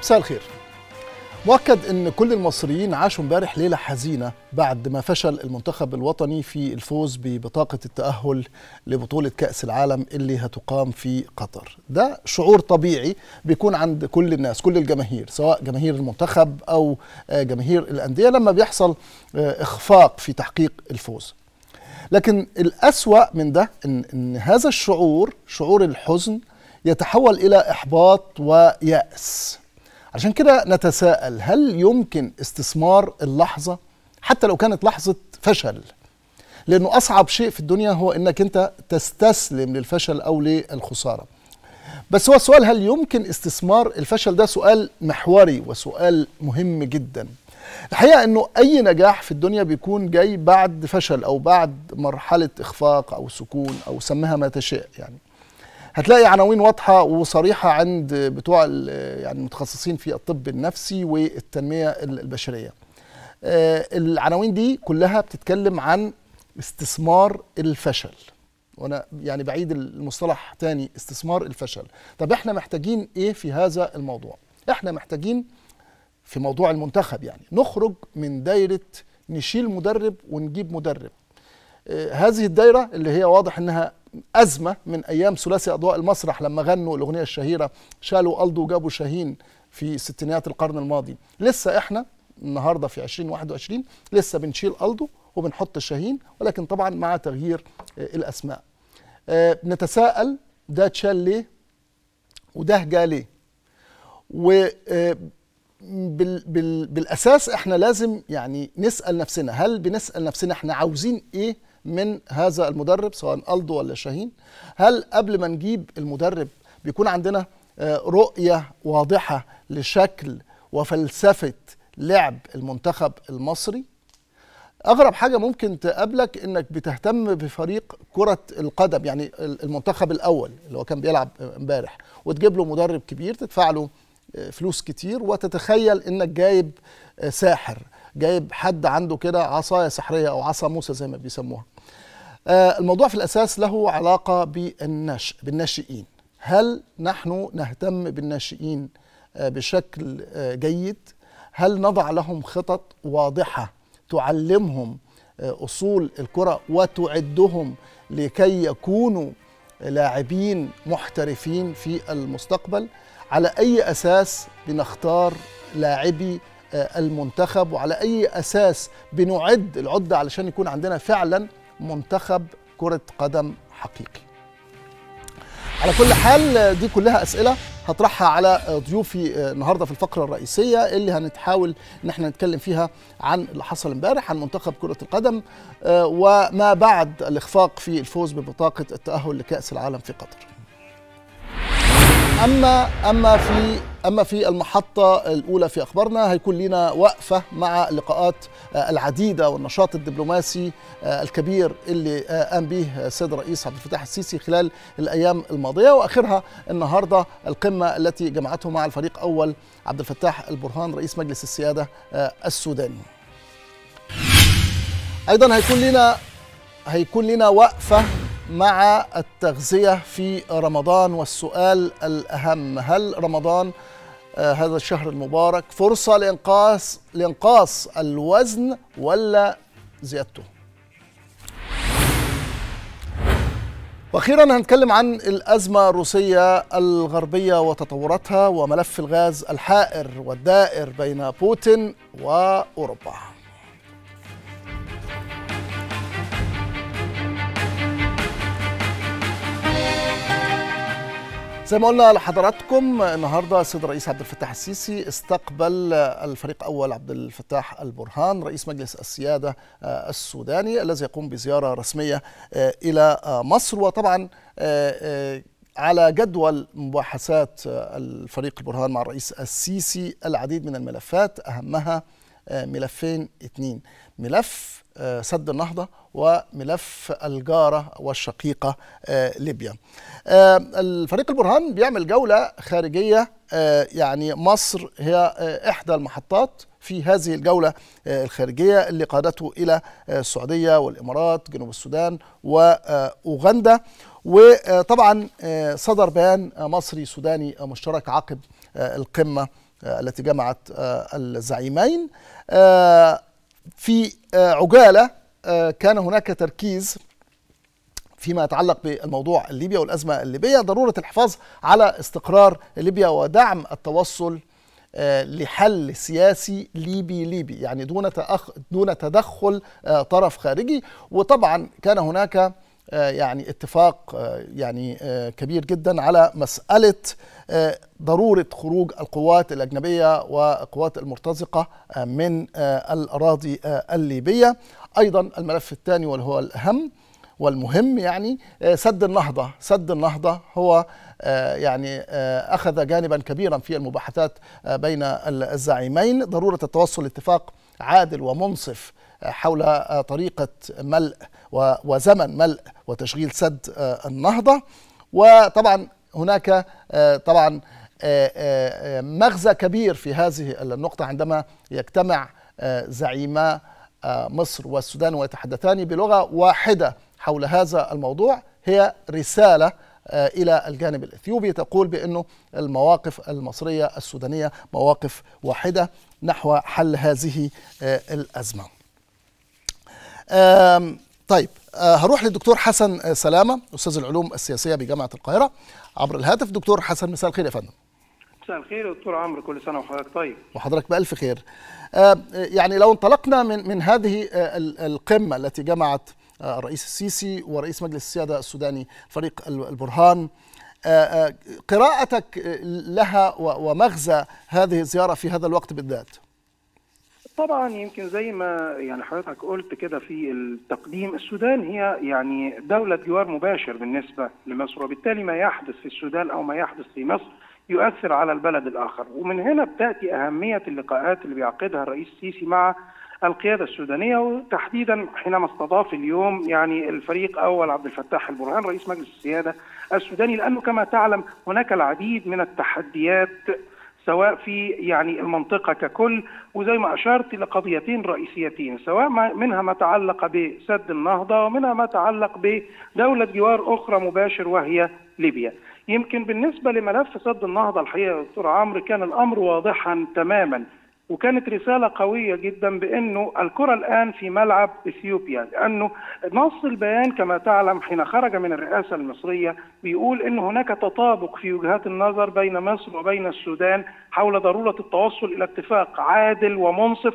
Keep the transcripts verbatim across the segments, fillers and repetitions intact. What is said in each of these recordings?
مساء الخير. مؤكد ان كل المصريين عاشوا امبارح ليله حزينه بعد ما فشل المنتخب الوطني في الفوز ببطاقه التاهل لبطوله كاس العالم اللي هتقام في قطر. ده شعور طبيعي بيكون عند كل الناس، كل الجماهير، سواء جماهير المنتخب او جماهير الانديه، لما بيحصل اخفاق في تحقيق الفوز. لكن الأسوأ من ده إن, إن هذا الشعور، شعور الحزن، يتحول إلى إحباط ويأس. عشان كده نتساءل، هل يمكن استثمار اللحظة حتى لو كانت لحظة فشل؟ لأنه أصعب شيء في الدنيا هو إنك أنت تستسلم للفشل أو للخسارة. بس هو السؤال، هل يمكن استثمار الفشل؟ ده سؤال محوري وسؤال مهم جدا. الحقيقة انه اي نجاح في الدنيا بيكون جاي بعد فشل او بعد مرحلة اخفاق او سكون او سميها ما تشاء. يعني هتلاقي عناوين واضحة وصريحة عند بتوع يعني المتخصصين في الطب النفسي والتنمية البشرية. العناوين دي كلها بتتكلم عن استثمار الفشل، وانا يعني بعيد المصطلح تاني، استثمار الفشل. طب احنا محتاجين ايه في هذا الموضوع؟ احنا محتاجين في موضوع المنتخب يعني نخرج من دايرة نشيل مدرب ونجيب مدرب. آه هذه الدايرة اللي هي واضح انها أزمة من أيام ثلاثي أضواء المسرح لما غنوا الأغنية الشهيرة شالوا ألدو وجابوا شاهين في ستينيات القرن الماضي. لسه احنا النهاردة في عشرين واحد وعشرين لسه بنشيل ألدو وبنحط شاهين، ولكن طبعا مع تغيير آه الأسماء. آه نتساءل، ده اتشال ليه وده جا ليه؟ و آه بال بال بالأساس احنا لازم يعني نسأل نفسنا، هل بنسأل نفسنا احنا عاوزين ايه من هذا المدرب سواء ألدو ولا شاهين؟ هل قبل ما نجيب المدرب بيكون عندنا رؤية واضحة لشكل وفلسفة لعب المنتخب المصري؟ أغرب حاجة ممكن تقابلك إنك بتهتم بفريق كرة القدم، يعني المنتخب الأول اللي هو كان بيلعب امبارح، وتجيب له مدرب كبير تدفع له فلوس كتير وتتخيل انك جايب ساحر، جايب حد عنده كده عصاية سحرية او عصا موسى زي ما بيسموها. الموضوع في الاساس له علاقة بالنشء بالناشئين. هل نحن نهتم بالناشئين بشكل جيد؟ هل نضع لهم خطط واضحة تعلمهم اصول الكرة وتعدهم لكي يكونوا لاعبين محترفين في المستقبل؟ على أي أساس بنختار لاعبي المنتخب، وعلى أي أساس بنعد العدة علشان يكون عندنا فعلا منتخب كرة قدم حقيقي؟ على كل حال دي كلها أسئلة هطرحها على ضيوفي النهارده في الفقرة الرئيسية اللي هنتحاول ان احنا نتكلم فيها عن اللي حصل امبارح، عن منتخب كرة القدم وما بعد الإخفاق في الفوز ببطاقة التأهل لكأس العالم في قطر. أما أما في أما في المحطة الأولى في أخبارنا هيكون لنا وقفة مع اللقاءات العديدة والنشاط الدبلوماسي الكبير اللي قام به السيد الرئيس عبد الفتاح السيسي خلال الأيام الماضية، وآخرها النهاردة القمة التي جمعته مع الفريق أول عبد الفتاح البرهان رئيس مجلس السيادة السوداني. أيضا هيكون لنا هيكون لنا وقفة مع التغذية في رمضان، والسؤال الأهم، هل رمضان آه هذا الشهر المبارك فرصة لإنقاص لإنقاص الوزن ولا زيادته؟ وأخيرا هنتكلم عن الأزمة الروسية الغربية وتطوراتها وملف الغاز الحائر والدائر بين بوتين وأوروبا. زي ما قلنا لحضراتكم النهارده السيد الرئيس عبد الفتاح السيسي استقبل الفريق اول عبد الفتاح البرهان رئيس مجلس السياده السوداني الذي يقوم بزياره رسميه الى مصر. وطبعا على جدول مباحثات الفريق البرهان مع الرئيس السيسي العديد من الملفات، اهمها ملفين اثنين، ملف سد النهضة وملف الجارة والشقيقة ليبيا. الفريق البرهان بيعمل جولة خارجية، يعني مصر هي إحدى المحطات في هذه الجولة الخارجية اللي قادته إلى السعودية والإمارات، جنوب السودان وأوغندا. وطبعا صدر بيان مصري سوداني مشترك عقب القمة التي جمعت الزعيمين. في عجالة كان هناك تركيز فيما يتعلق بالموضوع الليبي والأزمة الليبية، ضرورة الحفاظ على استقرار ليبيا ودعم التوصل لحل سياسي ليبي ليبي، يعني دون تأخ دون تدخل طرف خارجي. وطبعا كان هناك يعني اتفاق يعني كبير جدا على مسألة ضرورة خروج القوات الأجنبية والقوات المرتزقة من الأراضي الليبية. أيضا الملف الثاني والهو الأهم والمهم يعني سد النهضة. سد النهضة هو يعني أخذ جانبا كبيرا في المباحثات بين الزعيمين، ضرورة التوصل لاتفاق عادل ومنصف حول طريقة ملء وزمن ملء وتشغيل سد النهضة. وطبعا هناك طبعا مغزى كبير في هذه النقطة عندما يجتمع زعيما مصر والسودان ويتحدثان بلغة واحدة حول هذا الموضوع، هي رسالة إلى الجانب الإثيوبي تقول بأنه المواقف المصرية السودانية مواقف واحدة نحو حل هذه الأزمة. طيب هروح للدكتور حسن سلامة أستاذ العلوم السياسية بجامعة القاهرة عبر الهاتف. دكتور حسن مساء الخير يا فندم. مساء الخير دكتور عمرو، كل سنة وحضرتك طيب. وحضرتك بألف خير. يعني لو انطلقنا من من هذه القمة التي جمعت الرئيس السيسي ورئيس مجلس السيادة السوداني فريق البرهان، قراءتك لها ومغزى هذه الزيارة في هذا الوقت بالذات؟ طبعا يمكن زي ما يعني حضرتك قلت كده في التقديم، السودان هي يعني دولة جوار مباشر بالنسبة لمصر، وبالتالي ما يحدث في السودان أو ما يحدث في مصر يؤثر على البلد الآخر. ومن هنا بتأتي أهمية اللقاءات اللي بيعقدها الرئيس السيسي مع القيادة السودانية، وتحديدا حينما استضاف اليوم يعني الفريق أول عبد الفتاح البرهان رئيس مجلس السيادة السوداني، لأنه كما تعلم هناك العديد من التحديات سواء في يعني المنطقة ككل، وزي ما أشرت لقضيتين رئيسيتين، سواء منها ما تعلق بسد النهضة ومنها ما تعلق بدولة جوار أخرى مباشر وهي ليبيا. يمكن بالنسبة لملف سد النهضة الحقيقة دكتور عمرو كان الأمر واضحا تماما، وكانت رسالة قوية جدا بأنه الكرة الآن في ملعب إثيوبيا، لأنه نص البيان كما تعلم حين خرج من الرئاسة المصرية بيقول أن هناك تطابق في وجهات النظر بين مصر وبين السودان حول ضرورة التوصل إلى اتفاق عادل ومنصف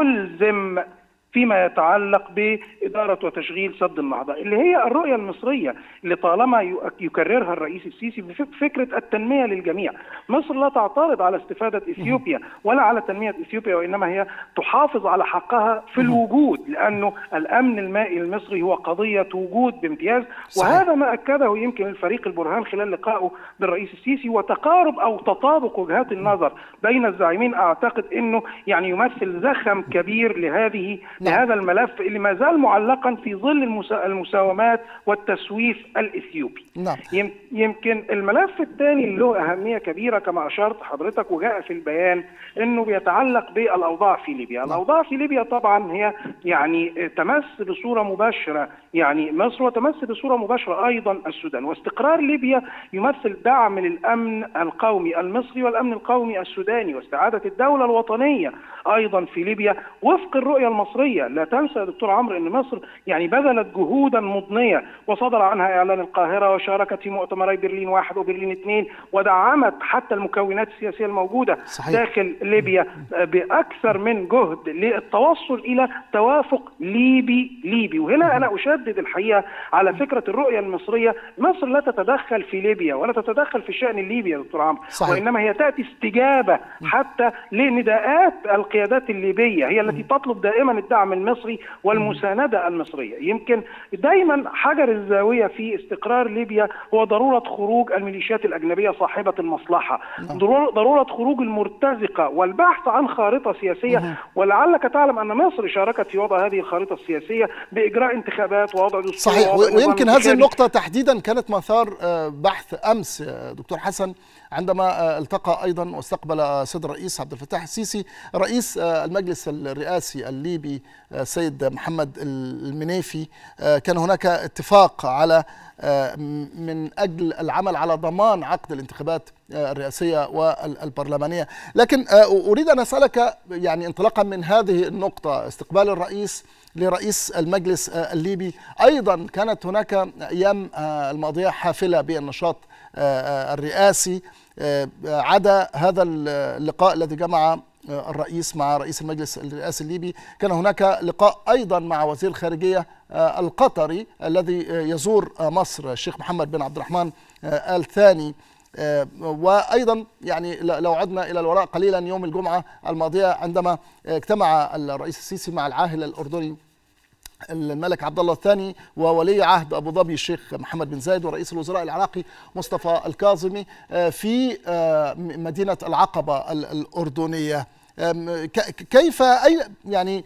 وملزم فيما يتعلق بإدارة وتشغيل سد النهضة، اللي هي الرؤية المصرية اللي طالما يكررها الرئيس السيسي بفكرة التنمية للجميع. مصر لا تعترض على استفادة إثيوبيا ولا على تنمية إثيوبيا، وإنما هي تحافظ على حقها في الوجود، لأنه الأمن المائي المصري هو قضية وجود بامتياز. وهذا ما أكده يمكن الفريق البرهان خلال لقائه بالرئيس السيسي، وتقارب أو تطابق وجهات النظر بين الزعيمين أعتقد أنه يعني يمثل زخم كبير لهذه لهذا الملف اللي ما زال معلقا في ظل المساومات والتسويف الإثيوبي. نعم. يمكن الملف الثاني اللي له أهمية كبيرة كما أشرت حضرتك وجاء في البيان أنه بيتعلق بالأوضاع في ليبيا. نعم. الأوضاع في ليبيا طبعا هي يعني تمس بصورة مباشرة يعني مصر، وتمس بصورة مباشرة أيضا السودان، واستقرار ليبيا يمثل دعم للأمن القومي المصري والأمن القومي السوداني واستعادة الدولة الوطنية أيضا في ليبيا وفق الرؤية المصرية. لا تنسى يا دكتور عمرو ان مصر يعني بذلت جهودا مضنيه وصدر عنها اعلان القاهره، وشاركت في مؤتمري برلين واحد وبرلين اثنين، ودعمت حتى المكونات السياسيه الموجوده صحيح. داخل ليبيا باكثر من جهد للتوصل الى توافق ليبي ليبي. وهنا انا اشدد الحقيقه على فكره الرؤيه المصريه، مصر لا تتدخل في ليبيا ولا تتدخل في الشان الليبي يا دكتور عمرو، وانما هي تاتي استجابه حتى لنداءات القيادات الليبيه، هي التي تطلب دائما الدعم المصري والمساندة المصرية. يمكن دايما حجر الزاوية في استقرار ليبيا هو ضرورة خروج الميليشيات الأجنبية صاحبة المصلحة، ضرورة خروج المرتزقة والبحث عن خارطة سياسية. ولعلك تعلم أن مصر شاركت في وضع هذه الخارطة السياسية بإجراء انتخابات ووضع دستور. صحيح. ويمكن هذه النقطة تحديدا كانت مثار بحث أمس دكتور حسن عندما التقى أيضا واستقبل السيد الرئيس عبد الفتاح السيسي رئيس المجلس الرئاسي الليبي السيد محمد المنيفي كان هناك اتفاق على من أجل العمل على ضمان عقد الانتخابات الرئاسية والبرلمانية. لكن أريد أن أسألك يعني انطلاقا من هذه النقطة، استقبال الرئيس لرئيس المجلس الليبي أيضا كانت هناك أيام الماضية حافلة بالنشاط الرئاسي، عدا هذا اللقاء الذي جمع الرئيس مع رئيس المجلس الرئاسي الليبي. كان هناك لقاء أيضا مع وزير الخارجية القطري الذي يزور مصر الشيخ محمد بن عبد الرحمن آل ثاني. وأيضا يعني لو عدنا إلى الوراء قليلا يوم الجمعة الماضية عندما اجتمع الرئيس السيسي مع العاهل الأردني الملك عبد الله الثاني وولي عهد أبو ظبي الشيخ محمد بن زايد ورئيس الوزراء العراقي مصطفى الكاظمي في مدينة العقبة الأردنية. كيف أي يعني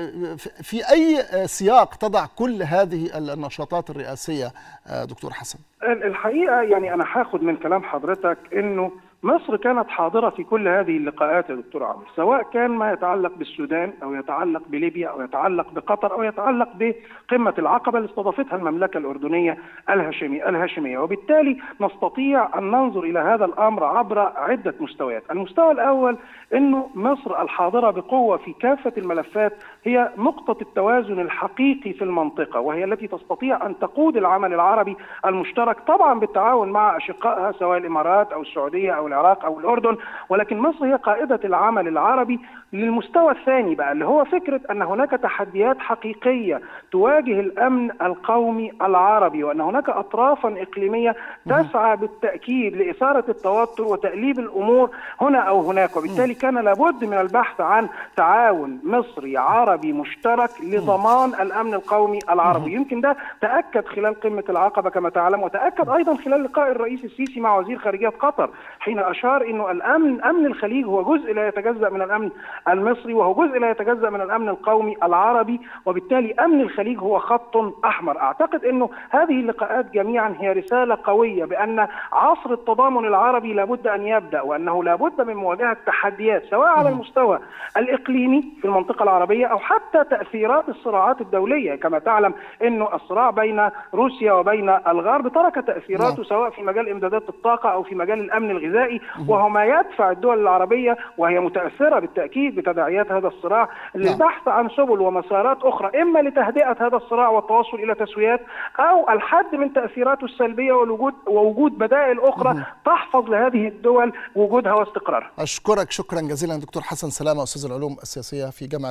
في أي سياق تضع كل هذه النشاطات الرئاسية دكتور حسن؟ الحقيقة يعني أنا هاخد من كلام حضرتك إنه مصر كانت حاضرة في كل هذه اللقاءات يا دكتور عمرو، سواء كان ما يتعلق بالسودان أو يتعلق بليبيا أو يتعلق بقطر أو يتعلق بقمة العقبة اللي استضافتها المملكة الأردنية الهاشمية الهاشمية وبالتالي نستطيع أن ننظر إلى هذا الأمر عبر عدة مستويات. المستوى الأول إنه مصر الحاضرة بقوة في كافة الملفات هي نقطة التوازن الحقيقي في المنطقة، وهي التي تستطيع أن تقود العمل العربي المشترك طبعا بالتعاون مع أشقائها سواء الإمارات أو السعودية أو العراق أو الأردن، ولكن مصر هي قائدة العمل العربي للمستوى الثاني بقى اللي هو فكرة أن هناك تحديات حقيقية تواجه الأمن القومي العربي، وأن هناك أطرافا إقليمية تسعى بالتأكيد لإثارة التوتر وتقليب الأمور هنا أو هناك، وبالتالي كان لابد من البحث عن تعاون مصري عربي مشترك لضمان الأمن القومي العربي. يمكن ده تأكد خلال قمة العقبة كما تعلم، وتأكد أيضا خلال لقاء الرئيس السيسي مع وزير خارجية قطر حين أشار إنه الأمن أمن الخليج هو جزء لا يتجزأ من الأمن المصري وهو جزء لا يتجزأ من الأمن القومي العربي، وبالتالي أمن الخليج هو خط أحمر. أعتقد إنه هذه اللقاءات جميعا هي رسالة قوية بأن عصر التضامن العربي لابد أن يبدأ، وأنه لابد من مواجهة تحديات سواء على المستوى الإقليمي في المنطقة العربية أو حتى تأثيرات الصراعات الدولية. كما تعلم إنه الصراع بين روسيا وبين الغرب ترك تأثيراته سواء في مجال إمدادات الطاقة أو في مجال الأمن الغذائي، وهو ما يدفع الدول العربية وهي متأثرة بالتأكيد بتداعيات هذا الصراع للبحث عن سبل ومسارات أخرى إما لتهدئة هذا الصراع والتوصل إلى تسويات أو الحد من تأثيراته السلبية والوجود ووجود بدائل أخرى تحفظ لهذه الدول وجودها واستقرارها. أشكرك شكرا جزيلا دكتور حسن سلامة أستاذ العلوم السياسية في جامعة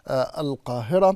القاهرة.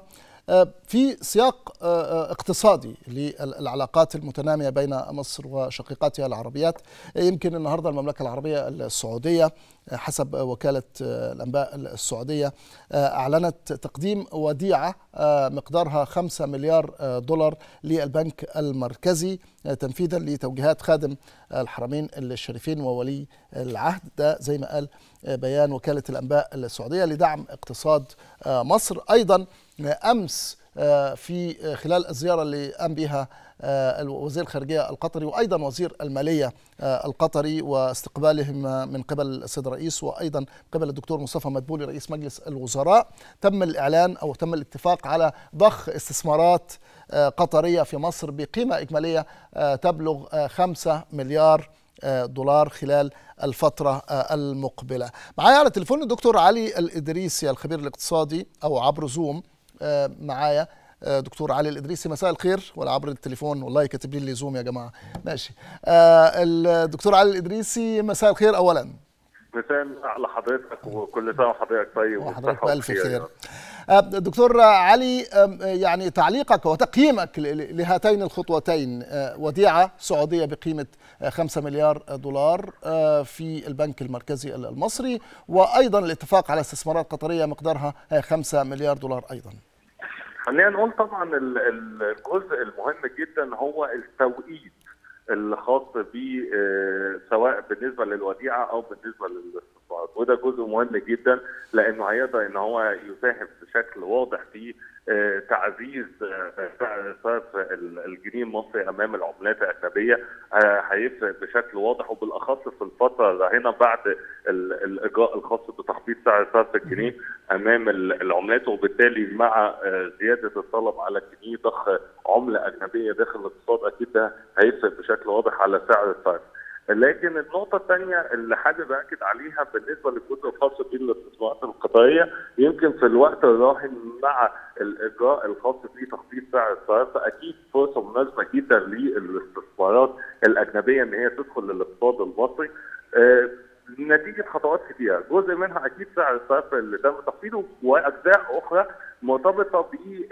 في سياق اقتصادي للعلاقات المتنامية بين مصر وشقيقاتها العربيات، يمكن النهاردة المملكة العربية السعودية حسب وكالة الأنباء السعودية أعلنت تقديم وديعة مقدارها خمسة مليار دولار للبنك المركزي تنفيذا لتوجيهات خادم الحرمين الشريفين وولي العهد. ده زي ما قال بيان وكالة الأنباء السعودية لدعم اقتصاد مصر. أيضا أمس في خلال الزيارة اللي قام بها وزير الخارجية القطري وأيضا وزير المالية القطري واستقبالهم من قبل السيد الرئيس وأيضا من قبل الدكتور مصطفى مدبولي رئيس مجلس الوزراء، تم الإعلان أو تم الاتفاق على ضخ استثمارات قطرية في مصر بقيمة إجمالية تبلغ خمسة مليار دولار خلال الفترة المقبلة. معايا على التليفون الدكتور علي الإدريسي الخبير الاقتصادي أو عبر زوم. معايا دكتور علي الإدريسي، مساء الخير. ولا عبر التليفون؟ والله كاتبين لي زوم يا جماعة. ماشي. الدكتور علي الإدريسي مساء الخير أولا. مساء على حضرتك وكل سنة وحضرتك طيب وحضرتك بألف خير. دكتور علي، يعني تعليقك وتقييمك لهاتين الخطوتين، وديعة سعودية بقيمة خمسة مليار دولار في البنك المركزي المصري وأيضا الاتفاق على استثمارات قطرية مقدارها خمسة مليار دولار أيضا. خلينا نقول طبعا الجزء المهم جدا هو التوقيت الخاص به سواء بالنسبة للوديعة أو بالنسبة للاستثمارات. وده جزء مهم جدا لانه هيقدر ان هو يساهم بشكل واضح في تعزيز سعر صرف الجنيه المصري امام العملات الاجنبيه. هيفرق بشكل واضح وبالاخص في الفتره الراهنه بعد الاجراء الخاص بتخفيض سعر صرف الجنيه امام العملات، وبالتالي مع زياده الطلب على الجنيه ضخ عمله اجنبيه داخل الاقتصاد اكيد ده هيفرق بشكل واضح على سعر الصرف. لكن النقطة الثانية اللي حابب أكد عليها بالنسبة للجزء الخاص بالاستثمارات القطرية، يمكن في الوقت الراهن مع الإجراء الخاص بتخفيض سعر الصرف أكيد فرصة مناسبة جدا للاستثمارات الأجنبية إن هي تدخل للاقتصاد المصري آه نتيجة خطوات كثيرة، جزء منها أكيد سعر الصرف اللي تم تخفيضه، وأجزاء أخرى مرتبطة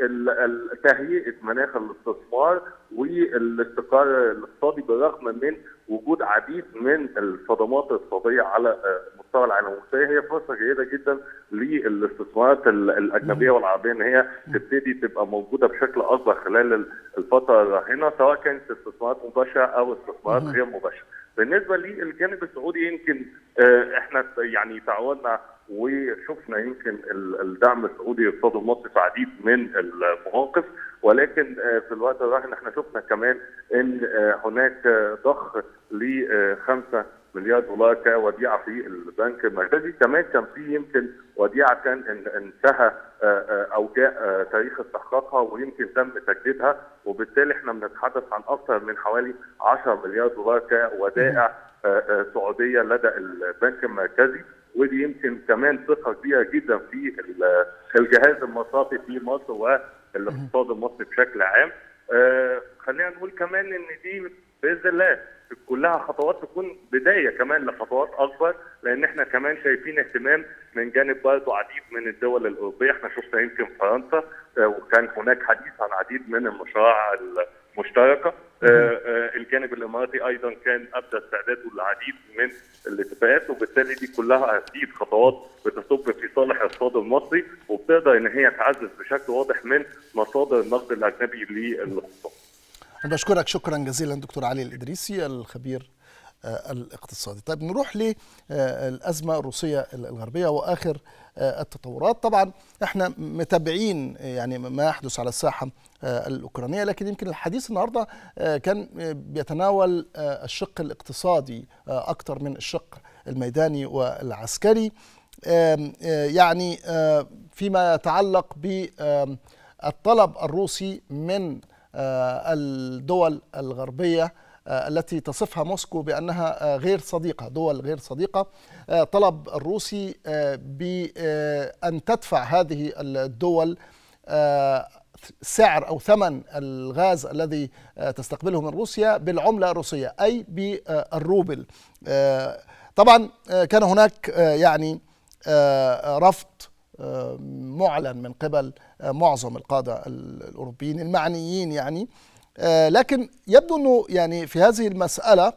بتهيئة مناخ الاستثمار والاستقرار الاقتصادي بالرغم من وجود عديد من الصدمات الاقتصادية على مستوى العالم. وبالتالي هي فرصة جيدة جدا للاستثمارات الأجنبية والعربية إن هي تبتدي تبقى موجودة بشكل أكبر خلال الفترة الراهنة، سواء كانت استثمارات مباشرة أو استثمارات غير مباشرة. بالنسبه للجانب السعودي يمكن احنا يعني تعاوننا وشفنا يمكن الدعم السعودي للاقتصاد المصري في عديد من المواقف، ولكن في الوقت الراهن احنا شفنا كمان ان هناك ضخ ل خمسة مليار دولار كوديعه في البنك المركزي. كمان كان في يمكن وديعه كان انتهى او جاء تاريخ استحقاقها ويمكن تم تجديدها، وبالتالي احنا بنتحدث عن اكثر من حوالي عشرة مليار دولار كودائع سعوديه لدى البنك المركزي. ودي يمكن كمان ثقه كبيره جدا في الجهاز المصرفي في مصر والاقتصاد المصري بشكل عام. خلينا نقول كمان ان دي باذن الله كلها خطوات تكون بدايه كمان لخطوات اكبر، لان احنا كمان شايفين اهتمام من جانب برضه عديد من الدول الاوروبيه. احنا شفنا يمكن فرنسا وكان هناك حديث عن عديد من المشاريع المشتركه. الجانب الاماراتي ايضا كان ابدى استعداده للعديد من الاتفاقات، وبالتالي دي كلها اكيد خطوات بتصب في صالح الاقتصاد المصري وبتقدر ان هي تعزز بشكل واضح من مصادر النقد الاجنبي للاقتصاد. أنا بشكرك شكرا جزيلا دكتور علي الإدريسي الخبير الاقتصادي. طيب نروح للأزمة الروسية الغربية وآخر التطورات. طبعا احنا متابعين يعني ما يحدث على الساحة الأوكرانية، لكن يمكن الحديث النهاردة كان بيتناول الشق الاقتصادي أكثر من الشق الميداني والعسكري، يعني فيما يتعلق بالطلب الروسي من الدول الغربية التي تصفها موسكو بأنها غير صديقة، دول غير صديقة. طلب الروسي بأن تدفع هذه الدول سعر أو ثمن الغاز الذي تستقبله من روسيا بالعملة الروسية أي بالروبل. طبعا كان هناك يعني رفض معلن من قبل معظم القادة الأوروبيين المعنيين يعني، لكن يبدو أنه يعني في هذه المسألة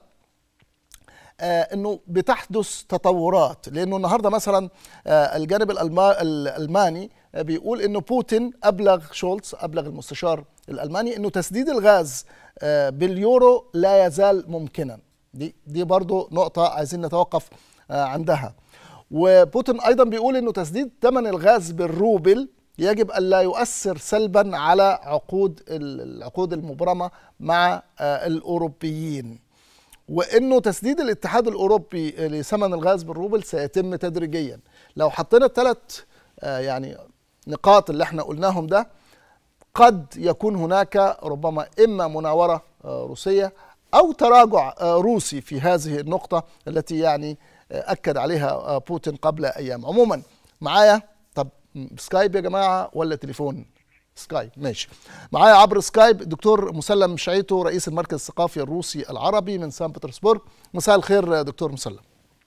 أنه بتحدث تطورات، لأنه النهاردة مثلا الجانب الألماني بيقول أنه بوتين أبلغ شولتز أبلغ المستشار الألماني أنه تسديد الغاز باليورو لا يزال ممكنا. دي دي برضو نقطة عايزين نتوقف عندها. وبوتين أيضا بيقول أنه تسديد ثمن الغاز بالروبل يجب ألا يؤثر سلبا على عقود العقود المبرمة مع الأوروبيين، وأنه تسديد الاتحاد الأوروبي لثمن الغاز بالروبل سيتم تدريجيا. لو حطينا الثلاث يعني نقاط اللي احنا قلناهم ده، قد يكون هناك ربما إما مناورة روسية أو تراجع روسي في هذه النقطة التي يعني أكد عليها بوتين قبل أيام. عموما معايا طب سكايب يا جماعة ولا تليفون؟ سكايب ماشي. معايا عبر سكايب دكتور مسلم شعيتو رئيس المركز الثقافي الروسي العربي من سان بطرسبورغ. مساء الخير دكتور مسلم.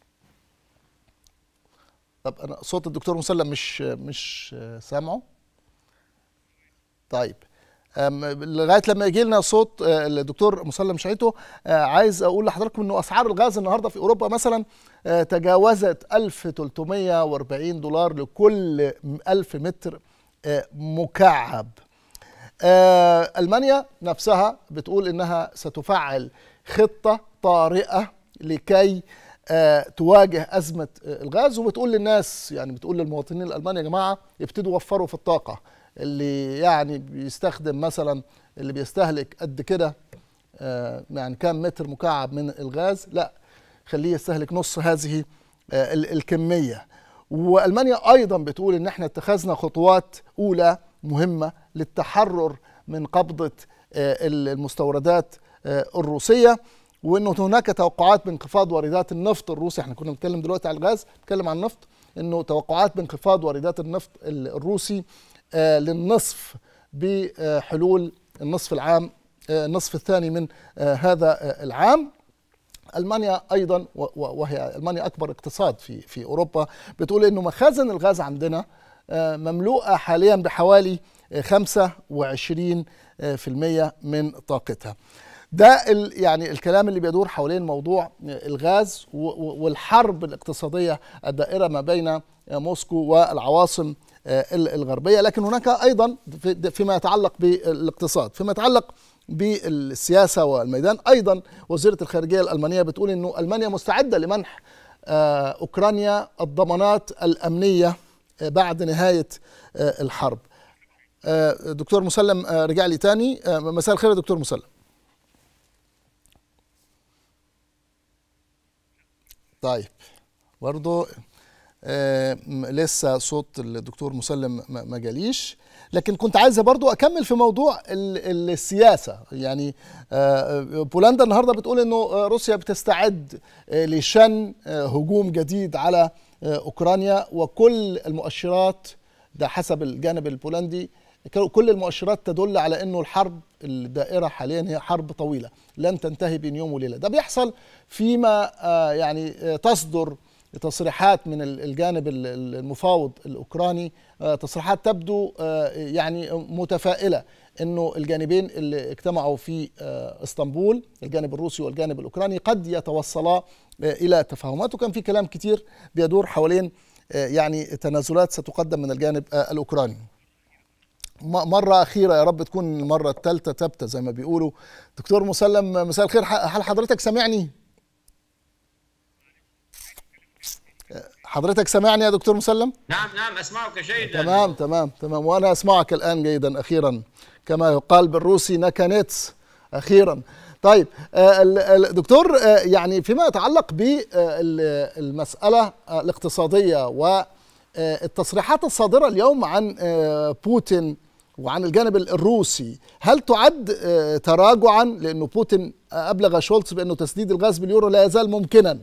طب أنا صوت الدكتور مسلم مش مش سامعه. طيب لغايه لما يجي لنا صوت الدكتور مسلم شعيتو، عايز اقول لحضراتكم انه اسعار الغاز النهارده في اوروبا مثلا تجاوزت ألف وثلاثمائة وأربعين دولار لكل ألف متر مكعب. ألمانيا نفسها بتقول انها ستفعل خطه طارئه لكي تواجه أزمة الغاز، وبتقول للناس يعني بتقول للمواطنين الألمان يا جماعة ابتدوا وفروا في الطاقة، اللي يعني بيستخدم مثلا اللي بيستهلك قد كده يعني كام متر مكعب من الغاز، لا خليه يستهلك نص هذه الكمية. وألمانيا أيضا بتقول إن احنا اتخذنا خطوات أولى مهمة للتحرر من قبضة المستوردات الروسية، وانه هناك توقعات بانخفاض واردات النفط الروسي. احنا كنا بنتكلم دلوقتي على الغاز، بنتكلم عن النفط، انه توقعات بانخفاض واردات النفط الروسي للنصف بحلول النصف العام النصف الثاني من هذا العام. ألمانيا أيضا، وهي ألمانيا أكبر اقتصاد في في أوروبا، بتقول إنه مخازن الغاز عندنا مملوءة حاليا بحوالي خمسة وعشرين بالمئة من طاقتها. ده يعني الكلام اللي بيدور حوالين موضوع الغاز والحرب الاقتصادية الدائرة ما بين موسكو والعواصم الغربية. لكن هناك أيضا فيما يتعلق بالاقتصاد، فيما يتعلق بالسياسة والميدان، أيضا وزيرة الخارجية الألمانية بتقول أنه ألمانيا مستعدة لمنح أوكرانيا الضمانات الأمنية بعد نهاية الحرب. دكتور مسلم رجع لي تاني. مساء الخير يا دكتور مسلم. طيب برضو آه لسه صوت الدكتور مسلم ما جاليش، لكن كنت عايزه برضو اكمل في موضوع السياسه. يعني آه بولندا النهارده بتقول انه روسيا بتستعد آه لشن آه هجوم جديد على آه اوكرانيا، وكل المؤشرات ده حسب الجانب البولندي كل المؤشرات تدل على انه الحرب الدائره حاليا هي حرب طويله لن تنتهي بين يوم وليله. ده بيحصل فيما يعني تصدر تصريحات من الجانب المفاوض الاوكراني، تصريحات تبدو يعني متفائله انه الجانبين اللي اجتمعوا في اسطنبول، الجانب الروسي والجانب الاوكراني، قد يتوصلا الى تفاهمات. وكان في كلام كتير بيدور حوالين يعني تنازلات ستقدم من الجانب الاوكراني. مرة أخيرة يا رب تكون المرة الثالثة ثابتة زي ما بيقولوا. دكتور مسلم مساء الخير، هل حضرتك سامعني؟ حضرتك سامعني يا دكتور مسلم؟ نعم نعم أسمعك جيدا. تمام تمام تمام، وأنا أسمعك الآن جيدا أخيرا، كما يقال بالروسي ناكانيتس أخيرا. طيب دكتور، يعني فيما يتعلق بالمسألة الاقتصادية و التصريحات الصادرة اليوم عن بوتين وعن الجانب الروسي، هل تعد تراجعا؟ لأنه بوتين أبلغ شولتز بأنه تسديد الغاز باليورو لا يزال ممكنا.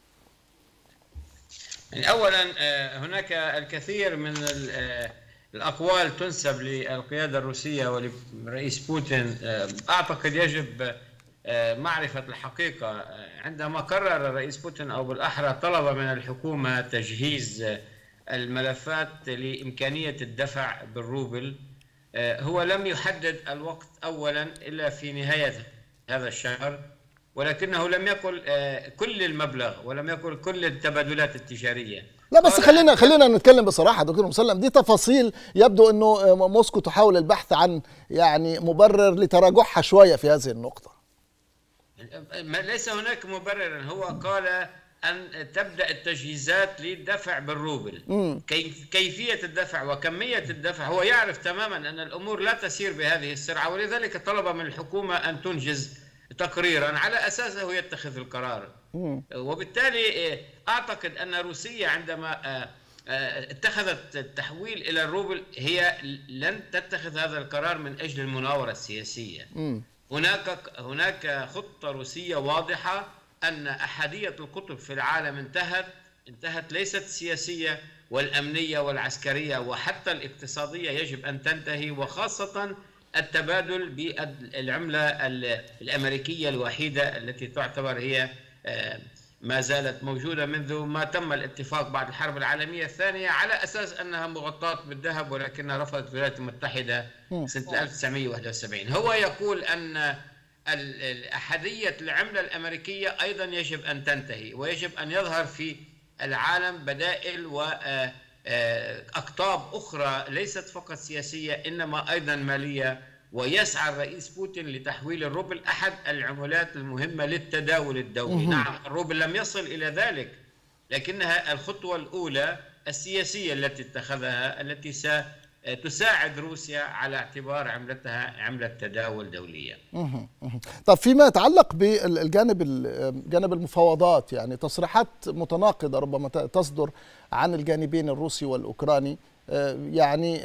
يعني أولا هناك الكثير من الأقوال تنسب للقيادة الروسية ولرئيس بوتين. أعتقد يجب معرفة الحقيقة. عندما قرر الرئيس بوتين، أو بالأحرى طلب من الحكومة تجهيز الملفات لإمكانية الدفع بالروبل، هو لم يحدد الوقت أولا إلا في نهاية هذا الشهر، ولكنه لم يقل كل المبلغ ولم يقل كل التبادلات التجارية. لا بس خلينا خلينا نتكلم بصراحة دكتور مسلم، دي تفاصيل يبدو أنه موسكو تحاول البحث عن يعني مبرر لتراجعها شوية في هذه النقطة. ليس هناك مبرر، هو قال أن تبدأ التجهيزات للدفع بالروبل. كيف كيفية الدفع وكمية الدفع، هو يعرف تماما أن الأمور لا تسير بهذه السرعة، ولذلك طلب من الحكومة أن تنجز تقريرا على أساسه يتخذ القرار. وبالتالي أعتقد أن روسيا عندما اتخذت التحويل إلى الروبل هي لن تتخذ هذا القرار من أجل المناورة السياسية. هناك هناك خطة روسية واضحة أن أحادية القطب في العالم انتهت انتهت ليست السياسية والأمنية والعسكرية وحتى الاقتصادية يجب أن تنتهي، وخاصة التبادل بالعملة الأمريكية الوحيدة التي تعتبر هي ما زالت موجودة منذ ما تم الاتفاق بعد الحرب العالمية الثانية على أساس أنها مغطاة بالذهب، ولكنها رفضت الولايات المتحدة سنة ألف وتسعمئة وواحد وسبعين. هو يقول أن الأحادية العملة الأمريكية أيضا يجب أن تنتهي، ويجب أن يظهر في العالم بدائل وأقطاب أخرى ليست فقط سياسية إنما أيضا مالية ويسعى الرئيس بوتين لتحويل الروبل أحد العملات المهمة للتداول الدولي. نعم الروبل لم يصل إلى ذلك، لكنها الخطوة الأولى السياسية التي اتخذها، التي ستساعد روسيا على اعتبار عملتها عملة تداول دولية. طب فيما يتعلق بالجانب جانب المفاوضات، يعني تصريحات متناقضة ربما تصدر عن الجانبين الروسي والأوكراني، يعني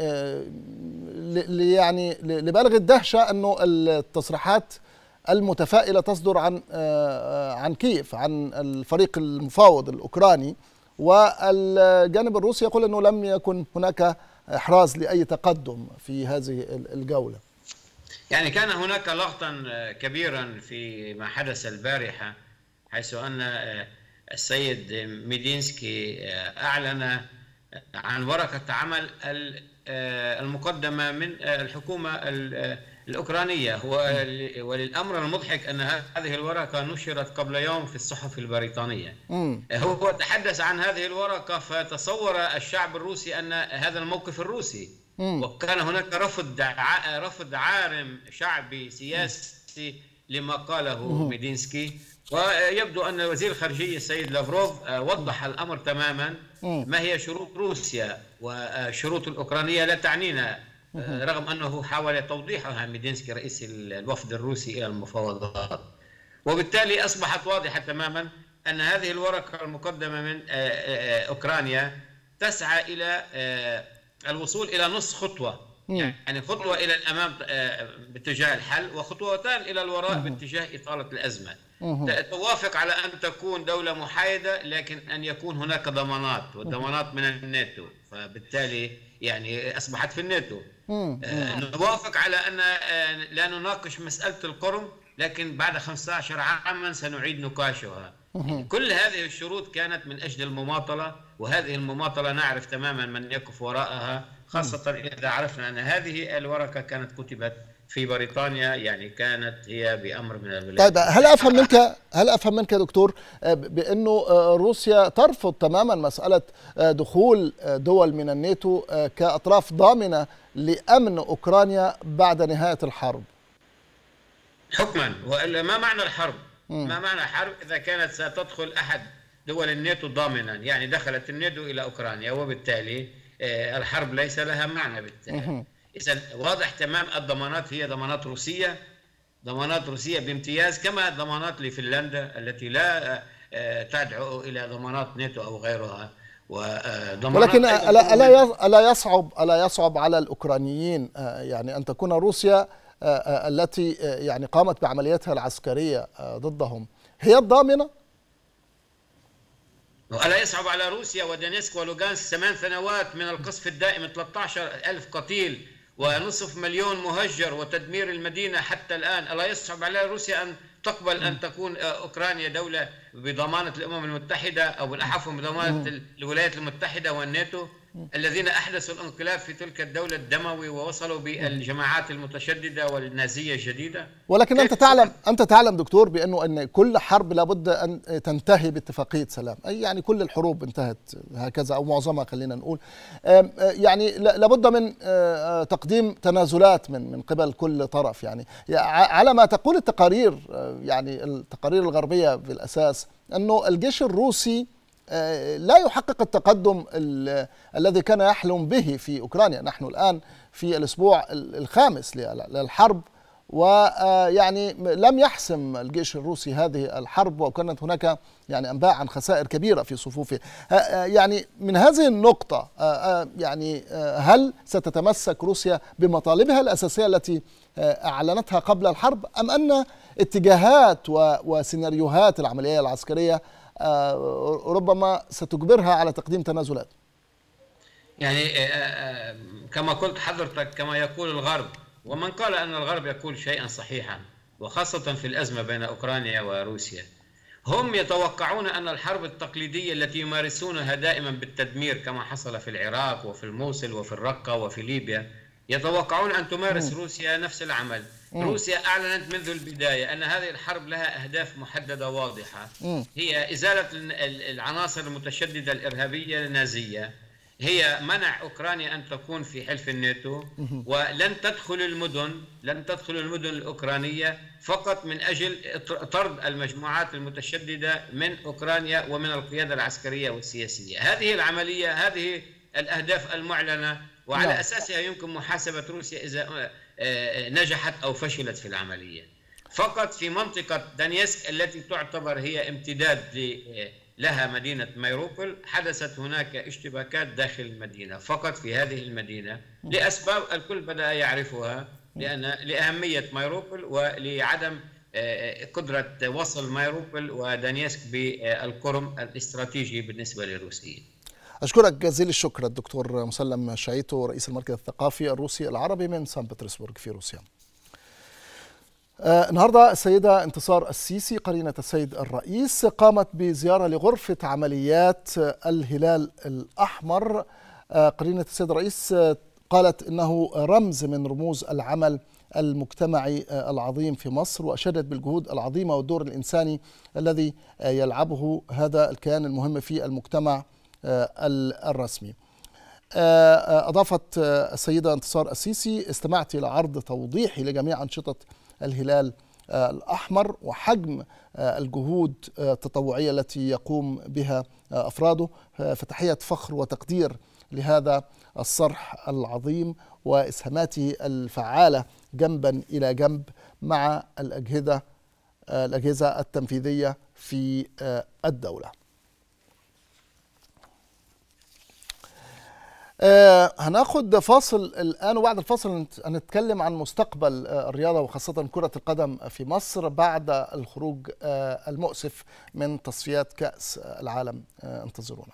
يعني لبالغ الدهشة أنه التصريحات المتفائلة تصدر عن عن كييف، عن الفريق المفاوض الأوكراني، والجانب الروسي يقول أنه لم يكن هناك إحراز لأي تقدم في هذه الجولة. يعني كان هناك لغطا كبيرا في ما حدث البارحة، حيث أن السيد ميدينسكي أعلن عن ورقة عمل المقدمة من الحكومة الأوكرانية، وللأمر المضحك أن هذه الورقة نشرت قبل يوم في الصحف البريطانية. هو تحدث عن هذه الورقة فتصور الشعب الروسي أن هذا الموقف الروسي، وكان هناك رفض رفض عارم شعبي سياسي لما قاله ميدينسكي. ويبدو أن وزير الخارجية السيد لافروف وضح الأمر تماما، ما هي شروط روسيا وشروط الأوكرانية لا تعنينا، رغم أنه حاول توضيحها ميدينسكي رئيس الوفد الروسي إلى المفاوضات. وبالتالي أصبحت واضحة تماما أن هذه الورقة المقدمة من أوكرانيا تسعى إلى الوصول إلى نص خطوة، يعني خطوة إلى الأمام باتجاه الحل، وخطوتان إلى الوراء باتجاه إطالة الأزمة. توافق على أن تكون دولة محايدة، لكن أن يكون هناك ضمانات، والضمانات من الناتو، فبالتالي يعني أصبحت في الناتو. نوافق على أن لا نناقش مسألة القرم، لكن بعد خمسة عشر عاما سنعيد نقاشها. كل هذه الشروط كانت من أجل المماطلة، وهذه المماطلة نعرف تماما من يقف وراءها، خاصة إذا عرفنا أن هذه الورقة كانت كتبت في بريطانيا، يعني كانت هي بأمر من الولايات. طيب هل أفهم منك هل أفهم منك دكتور بأنه روسيا ترفض تماما مسألة دخول دول من الناتو كأطراف ضامنة لأمن أوكرانيا بعد نهاية الحرب؟ حكما، وإلا ما معنى الحرب؟ ما معنى حرب إذا كانت ستدخل أحد دول الناتو ضامنا؟ يعني دخلت الناتو إلى أوكرانيا، وبالتالي الحرب ليس لها معنى. بالتالي إذا واضح تمام الضمانات هي ضمانات روسية، ضمانات روسية بامتياز، كما ضمانات لفنلندا التي لا تدعو إلى ضمانات ناتو أو غيرها. ولكن ألا ألا ألا يصعب ألا يصعب على الأوكرانيين يعني أن تكون روسيا التي يعني قامت بعملياتها العسكرية ضدهم هي الضامنة؟ وألا يصعب على روسيا ودونيسك ولوغانسك ثمان سنوات من القصف الدائم، ثلاثة عشر ألف قتيل ونصف مليون مهجر وتدمير المدينة حتى الآن؟ ألا يصعب على روسيا أن تقبل أن تكون أوكرانيا دولة بضمانة الأمم المتحدة، أو بالأحرى بضمانة الولايات المتحدة والناتو الذين أحدثوا الانقلاب في تلك الدولة الدموي ووصلوا بالجماعات المتشددة والنازية الجديدة؟ ولكن أنت تعلم أنت تعلم دكتور بأنه أن كل حرب لابد أن تنتهي باتفاقية سلام، أي يعني كل الحروب انتهت هكذا أو معظمها خلينا نقول، يعني لابد من تقديم تنازلات من من قبل كل طرف، يعني على ما تقول التقارير، يعني التقارير الغربية بالأساس أنه الجيش الروسي لا يحقق التقدم الذي كان يحلم به في أوكرانيا. نحن الآن في الأسبوع الخامس للحرب، ويعني لم يحسم الجيش الروسي هذه الحرب، وكانت هناك يعني أنباء عن خسائر كبيرة في صفوفه. يعني من هذه النقطة يعني هل ستتمسك روسيا بمطالبها الأساسية التي أعلنتها قبل الحرب، أم أن اتجاهات وسيناريوهات العملية العسكرية ربما ستجبرها على تقديم تنازلات؟ يعني كما قلت حضرتك، كما يقول الغرب، ومن قال أن الغرب يقول شيئا صحيحا، وخاصة في الأزمة بين أوكرانيا وروسيا، هم يتوقعون أن الحرب التقليدية التي يمارسونها دائما بالتدمير كما حصل في العراق وفي الموصل وفي الرقة وفي ليبيا، يتوقعون أن تمارس روسيا نفس العمل. روسيا أعلنت منذ البداية أن هذه الحرب لها أهداف محددة واضحة، هي إزالة العناصر المتشددة الإرهابية النازية، هي منع أوكرانيا أن تكون في حلف الناتو، ولن تدخل المدن لن تدخل المدن الأوكرانية فقط من أجل طرد المجموعات المتشددة من أوكرانيا ومن القيادة العسكرية والسياسية. هذه العملية، هذه الأهداف المعلنة، وعلى لا. أساسها يمكن محاسبة روسيا إذا نجحت أو فشلت في العملية. فقط في منطقة دانيسك التي تعتبر هي امتداد لها مدينة ماريوبول حدثت هناك اشتباكات داخل المدينة، فقط في هذه المدينة لأسباب الكل بدأ يعرفها، لأن لأهمية ماريوبول ولعدم قدرة وصل ماريوبول ودانيسك بالقرم الاستراتيجي بالنسبة لروسيا. أشكرك جزيل الشكر الدكتور مسلم شعيتو، رئيس المركز الثقافي الروسي العربي من سان بطرسبرغ في روسيا. آه النهارده السيدة انتصار السيسي قرينة السيد الرئيس قامت بزيارة لغرفة عمليات الهلال الأحمر. آه قرينة السيد الرئيس آه قالت إنه رمز من رموز العمل المجتمعي آه العظيم في مصر، وأشادت بالجهود العظيمة والدور الإنساني الذي آه يلعبه هذا الكيان المهم في المجتمع آه الرسمي. آه أضافت آه السيدة انتصار السيسي: استمعت إلى عرض توضيحي لجميع أنشطة الهلال الأحمر وحجم الجهود التطوعية التي يقوم بها أفراده، فتحية فخر وتقدير لهذا الصرح العظيم وإسهاماته الفعالة جنبا إلى جنب مع الأجهزة الأجهزة التنفيذية في الدولة. آه هناخد فاصل الآن، وبعد الفاصل هنتكلم عن مستقبل آه الرياضة وخاصة كرة القدم في مصر بعد الخروج آه المؤسف من تصفيات كأس العالم. آه انتظرونا.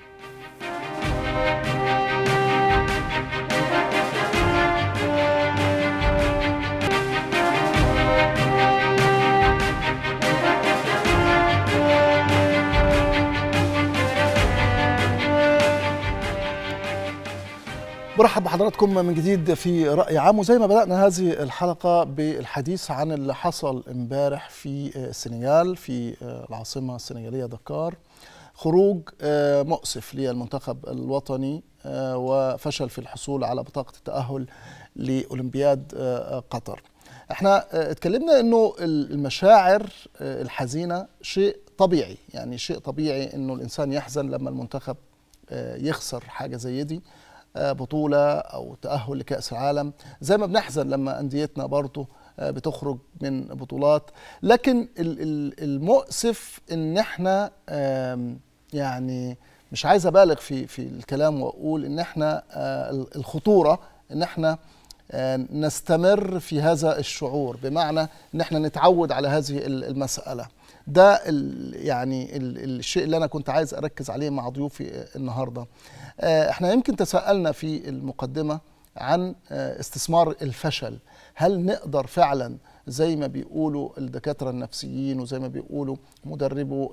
برحب بحضراتكم من جديد في رأي عام، وزي ما بدأنا هذه الحلقة بالحديث عن اللي حصل امبارح في السنغال في العاصمة السنغالية دكار. خروج مؤسف للمنتخب الوطني وفشل في الحصول على بطاقة التأهل لأولمبياد قطر. احنا اتكلمنا انه المشاعر الحزينة شيء طبيعي، يعني شيء طبيعي انه الانسان يحزن لما المنتخب يخسر حاجة زي دي، بطولة أو تأهل لكأس العالم، زي ما بنحزن لما أنديتنا برضو بتخرج من بطولات. لكن المؤسف إن احنا يعني مش عايز أبالغ في في الكلام وأقول إن احنا الخطورة إن احنا نستمر في هذا الشعور، بمعنى إن احنا نتعود على هذه المسألة. ده يعني الشيء اللي أنا كنت عايز أركز عليه مع ضيوفي النهاردة. احنا يمكن تساءلنا في المقدمة عن استثمار الفشل. هل نقدر فعلا زي ما بيقولوا الدكاترة النفسيين وزي ما بيقولوا مدربو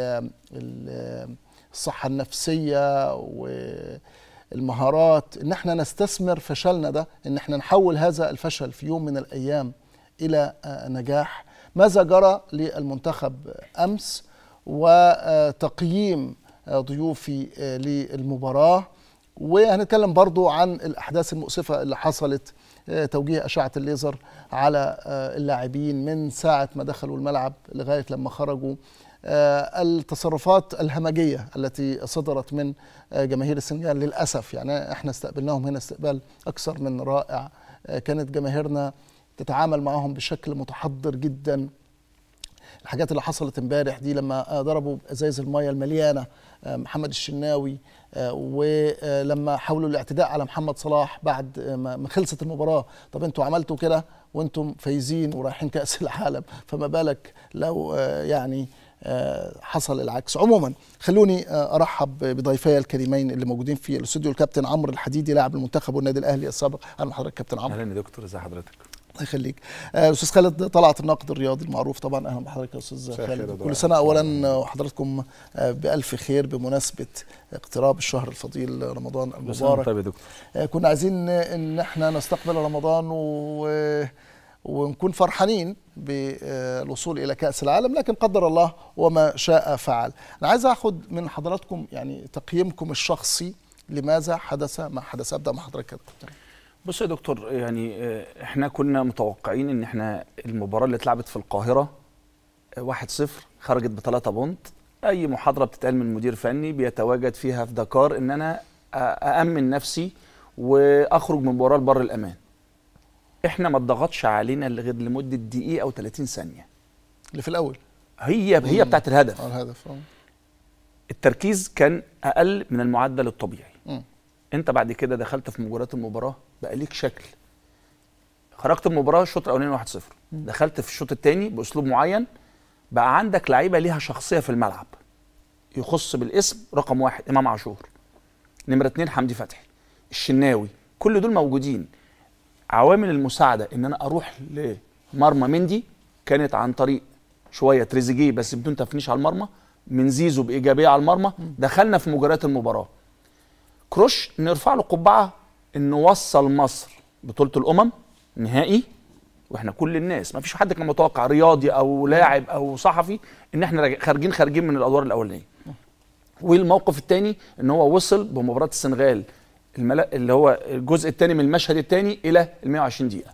الصحة النفسية والمهارات ان احنا نستثمر فشلنا ده، ان احنا نحول هذا الفشل في يوم من الأيام إلى نجاح؟ ماذا جرى للمنتخب أمس؟ وتقييم ضيوفي للمباراة، وهنتكلم برضو عن الأحداث المؤسفة اللي حصلت، توجيه أشعة الليزر على اللاعبين من ساعة ما دخلوا الملعب لغاية لما خرجوا، التصرفات الهمجية التي صدرت من جماهير السنغال للأسف. يعني احنا استقبلناهم هنا استقبال أكثر من رائع، كانت جماهيرنا تتعامل معهم بشكل متحضر جدا. الحاجات اللي حصلت امبارح دي لما ضربوا ازايز الميه المليانه محمد الشناوي، ولما حاولوا الاعتداء على محمد صلاح بعد ما خلصت المباراه، طب انتوا عملتوا كده وانتم فايزين ورايحين كاس العالم، فما بالك لو يعني حصل العكس. عموما خلوني ارحب بضيفي الكريمين اللي موجودين في الاستوديو، الكابتن عمرو الحديدي لاعب المنتخب والنادي الاهلي السابق. اهلا بحضرتك كابتن عمرو. اهلا يا دكتور، ازي حضرتك؟ الله يخليك. الاستاذ خالد طلعت الناقد الرياضي المعروف طبعا. اهلا بحضرتك يا استاذ خالد. كل سنه اولا وحضراتكم بالف خير بمناسبه اقتراب الشهر الفضيل رمضان المبارك. طيب يا دكتور، كنا عايزين ان احنا نستقبل رمضان و ونكون فرحانين بالوصول الى كاس العالم، لكن قدر الله وما شاء فعل. انا عايز اخد من حضراتكم يعني تقييمكم الشخصي لماذا حدث ما حدث؟ ابدا مع حضرتك. بص يا دكتور، يعني احنا كنا متوقعين ان احنا المباراه اللي اتلعبت في القاهره واحد صفر خرجت بثلاثة بونت. اي محاضره بتتقال من مدير فني بيتواجد فيها في دكار ان انا أأمن نفسي واخرج من المباراه لبر الامان. احنا ما اتضغطش علينا غير لمده دقيقه او ثلاثين ثانيه اللي في الاول هي هي بتاعت الهدف. اه الهدف اه التركيز كان اقل من المعدل الطبيعي. م. انت بعد كده دخلت في مباراه المباراه بقى ليك شكل. خرجت المباراه الشوط الاولاني واحد صفر، دخلت في الشوط الثاني باسلوب معين، بقى عندك لعيبه ليها شخصيه في الملعب. يخص بالاسم رقم واحد امام عاشور، نمره اثنين حمدي فتحي، الشناوي، كل دول موجودين. عوامل المساعده ان انا اروح لمرمى مندي كانت عن طريق شويه تريزيجيه بس بدون تفنيش على المرمى، من زيزو بايجابيه على المرمى. دخلنا في مجريات المباراه. كروش نرفع له قبعه انه وصل مصر بطوله الامم نهائي، واحنا كل الناس ما فيش حد كان متوقع رياضي او لاعب او صحفي ان احنا خارجين خارجين من الادوار الاولانيه. والموقف الثاني ان هو وصل بمباراه السنغال الملا... اللي هو الجزء الثاني من المشهد الثاني الى ال مئة وعشرين دقيقه.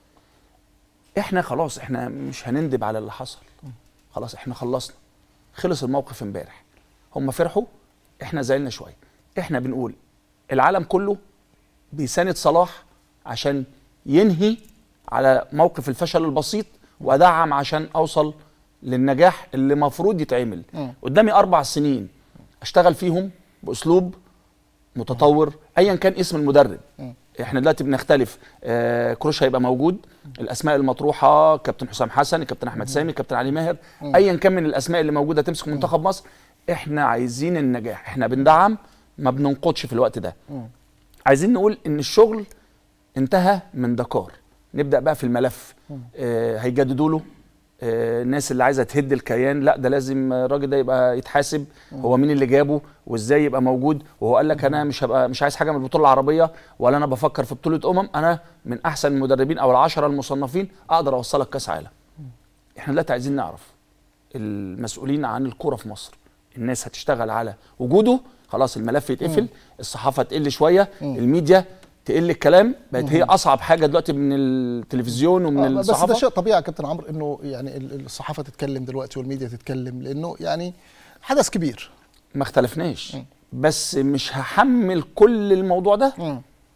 احنا خلاص احنا مش هنندب على اللي حصل، خلاص احنا خلصنا، خلص الموقف امبارح. هم فرحوا، احنا زعلنا شويه. احنا بنقول العالم كله بيساند صلاح عشان ينهي على موقف الفشل البسيط، وادعم عشان اوصل للنجاح اللي مفروض يتعمل. م. قدامي اربع سنين اشتغل فيهم باسلوب متطور ايا كان اسم المدرب. م. احنا دلوقتي بنختلف. آه كروش هيبقى موجود، الاسماء المطروحه كابتن حسام حسن، كابتن احمد سامي، كابتن علي ماهر، م. ايا كان من الاسماء اللي موجوده تمسك منتخب مصر. احنا عايزين النجاح، احنا بندعم ما بننقضش في الوقت ده. م. عايزين نقول ان الشغل انتهى من دكار، نبدا بقى في الملف. آه هيجددوا له آه الناس اللي عايزه تهد الكيان، لا ده لازم الراجل ده يبقى يتحاسب. هو مين اللي جابه وازاي يبقى موجود؟ وهو قال لك انا مش هبقى مش عايز حاجه من البطوله العربيه، ولا انا بفكر في بطوله امم، انا من احسن المدربين او العشره المصنفين اقدر اوصلك كاس عالم. احنا دلوقتي عايزين نعرف المسؤولين عن الكوره في مصر، الناس هتشتغل على وجوده، خلاص الملف يتقفل، الصحافه تقل شويه، الميديا تقل الكلام، بقت هي اصعب حاجه دلوقتي من التلفزيون ومن آه الصحافه. بس ده شيء طبيعي يا كابتن عمرو انه يعني الصحافه تتكلم دلوقتي والميديا تتكلم، لانه يعني حدث كبير. ما اختلفناش، م. بس مش هحمل كل الموضوع ده. م.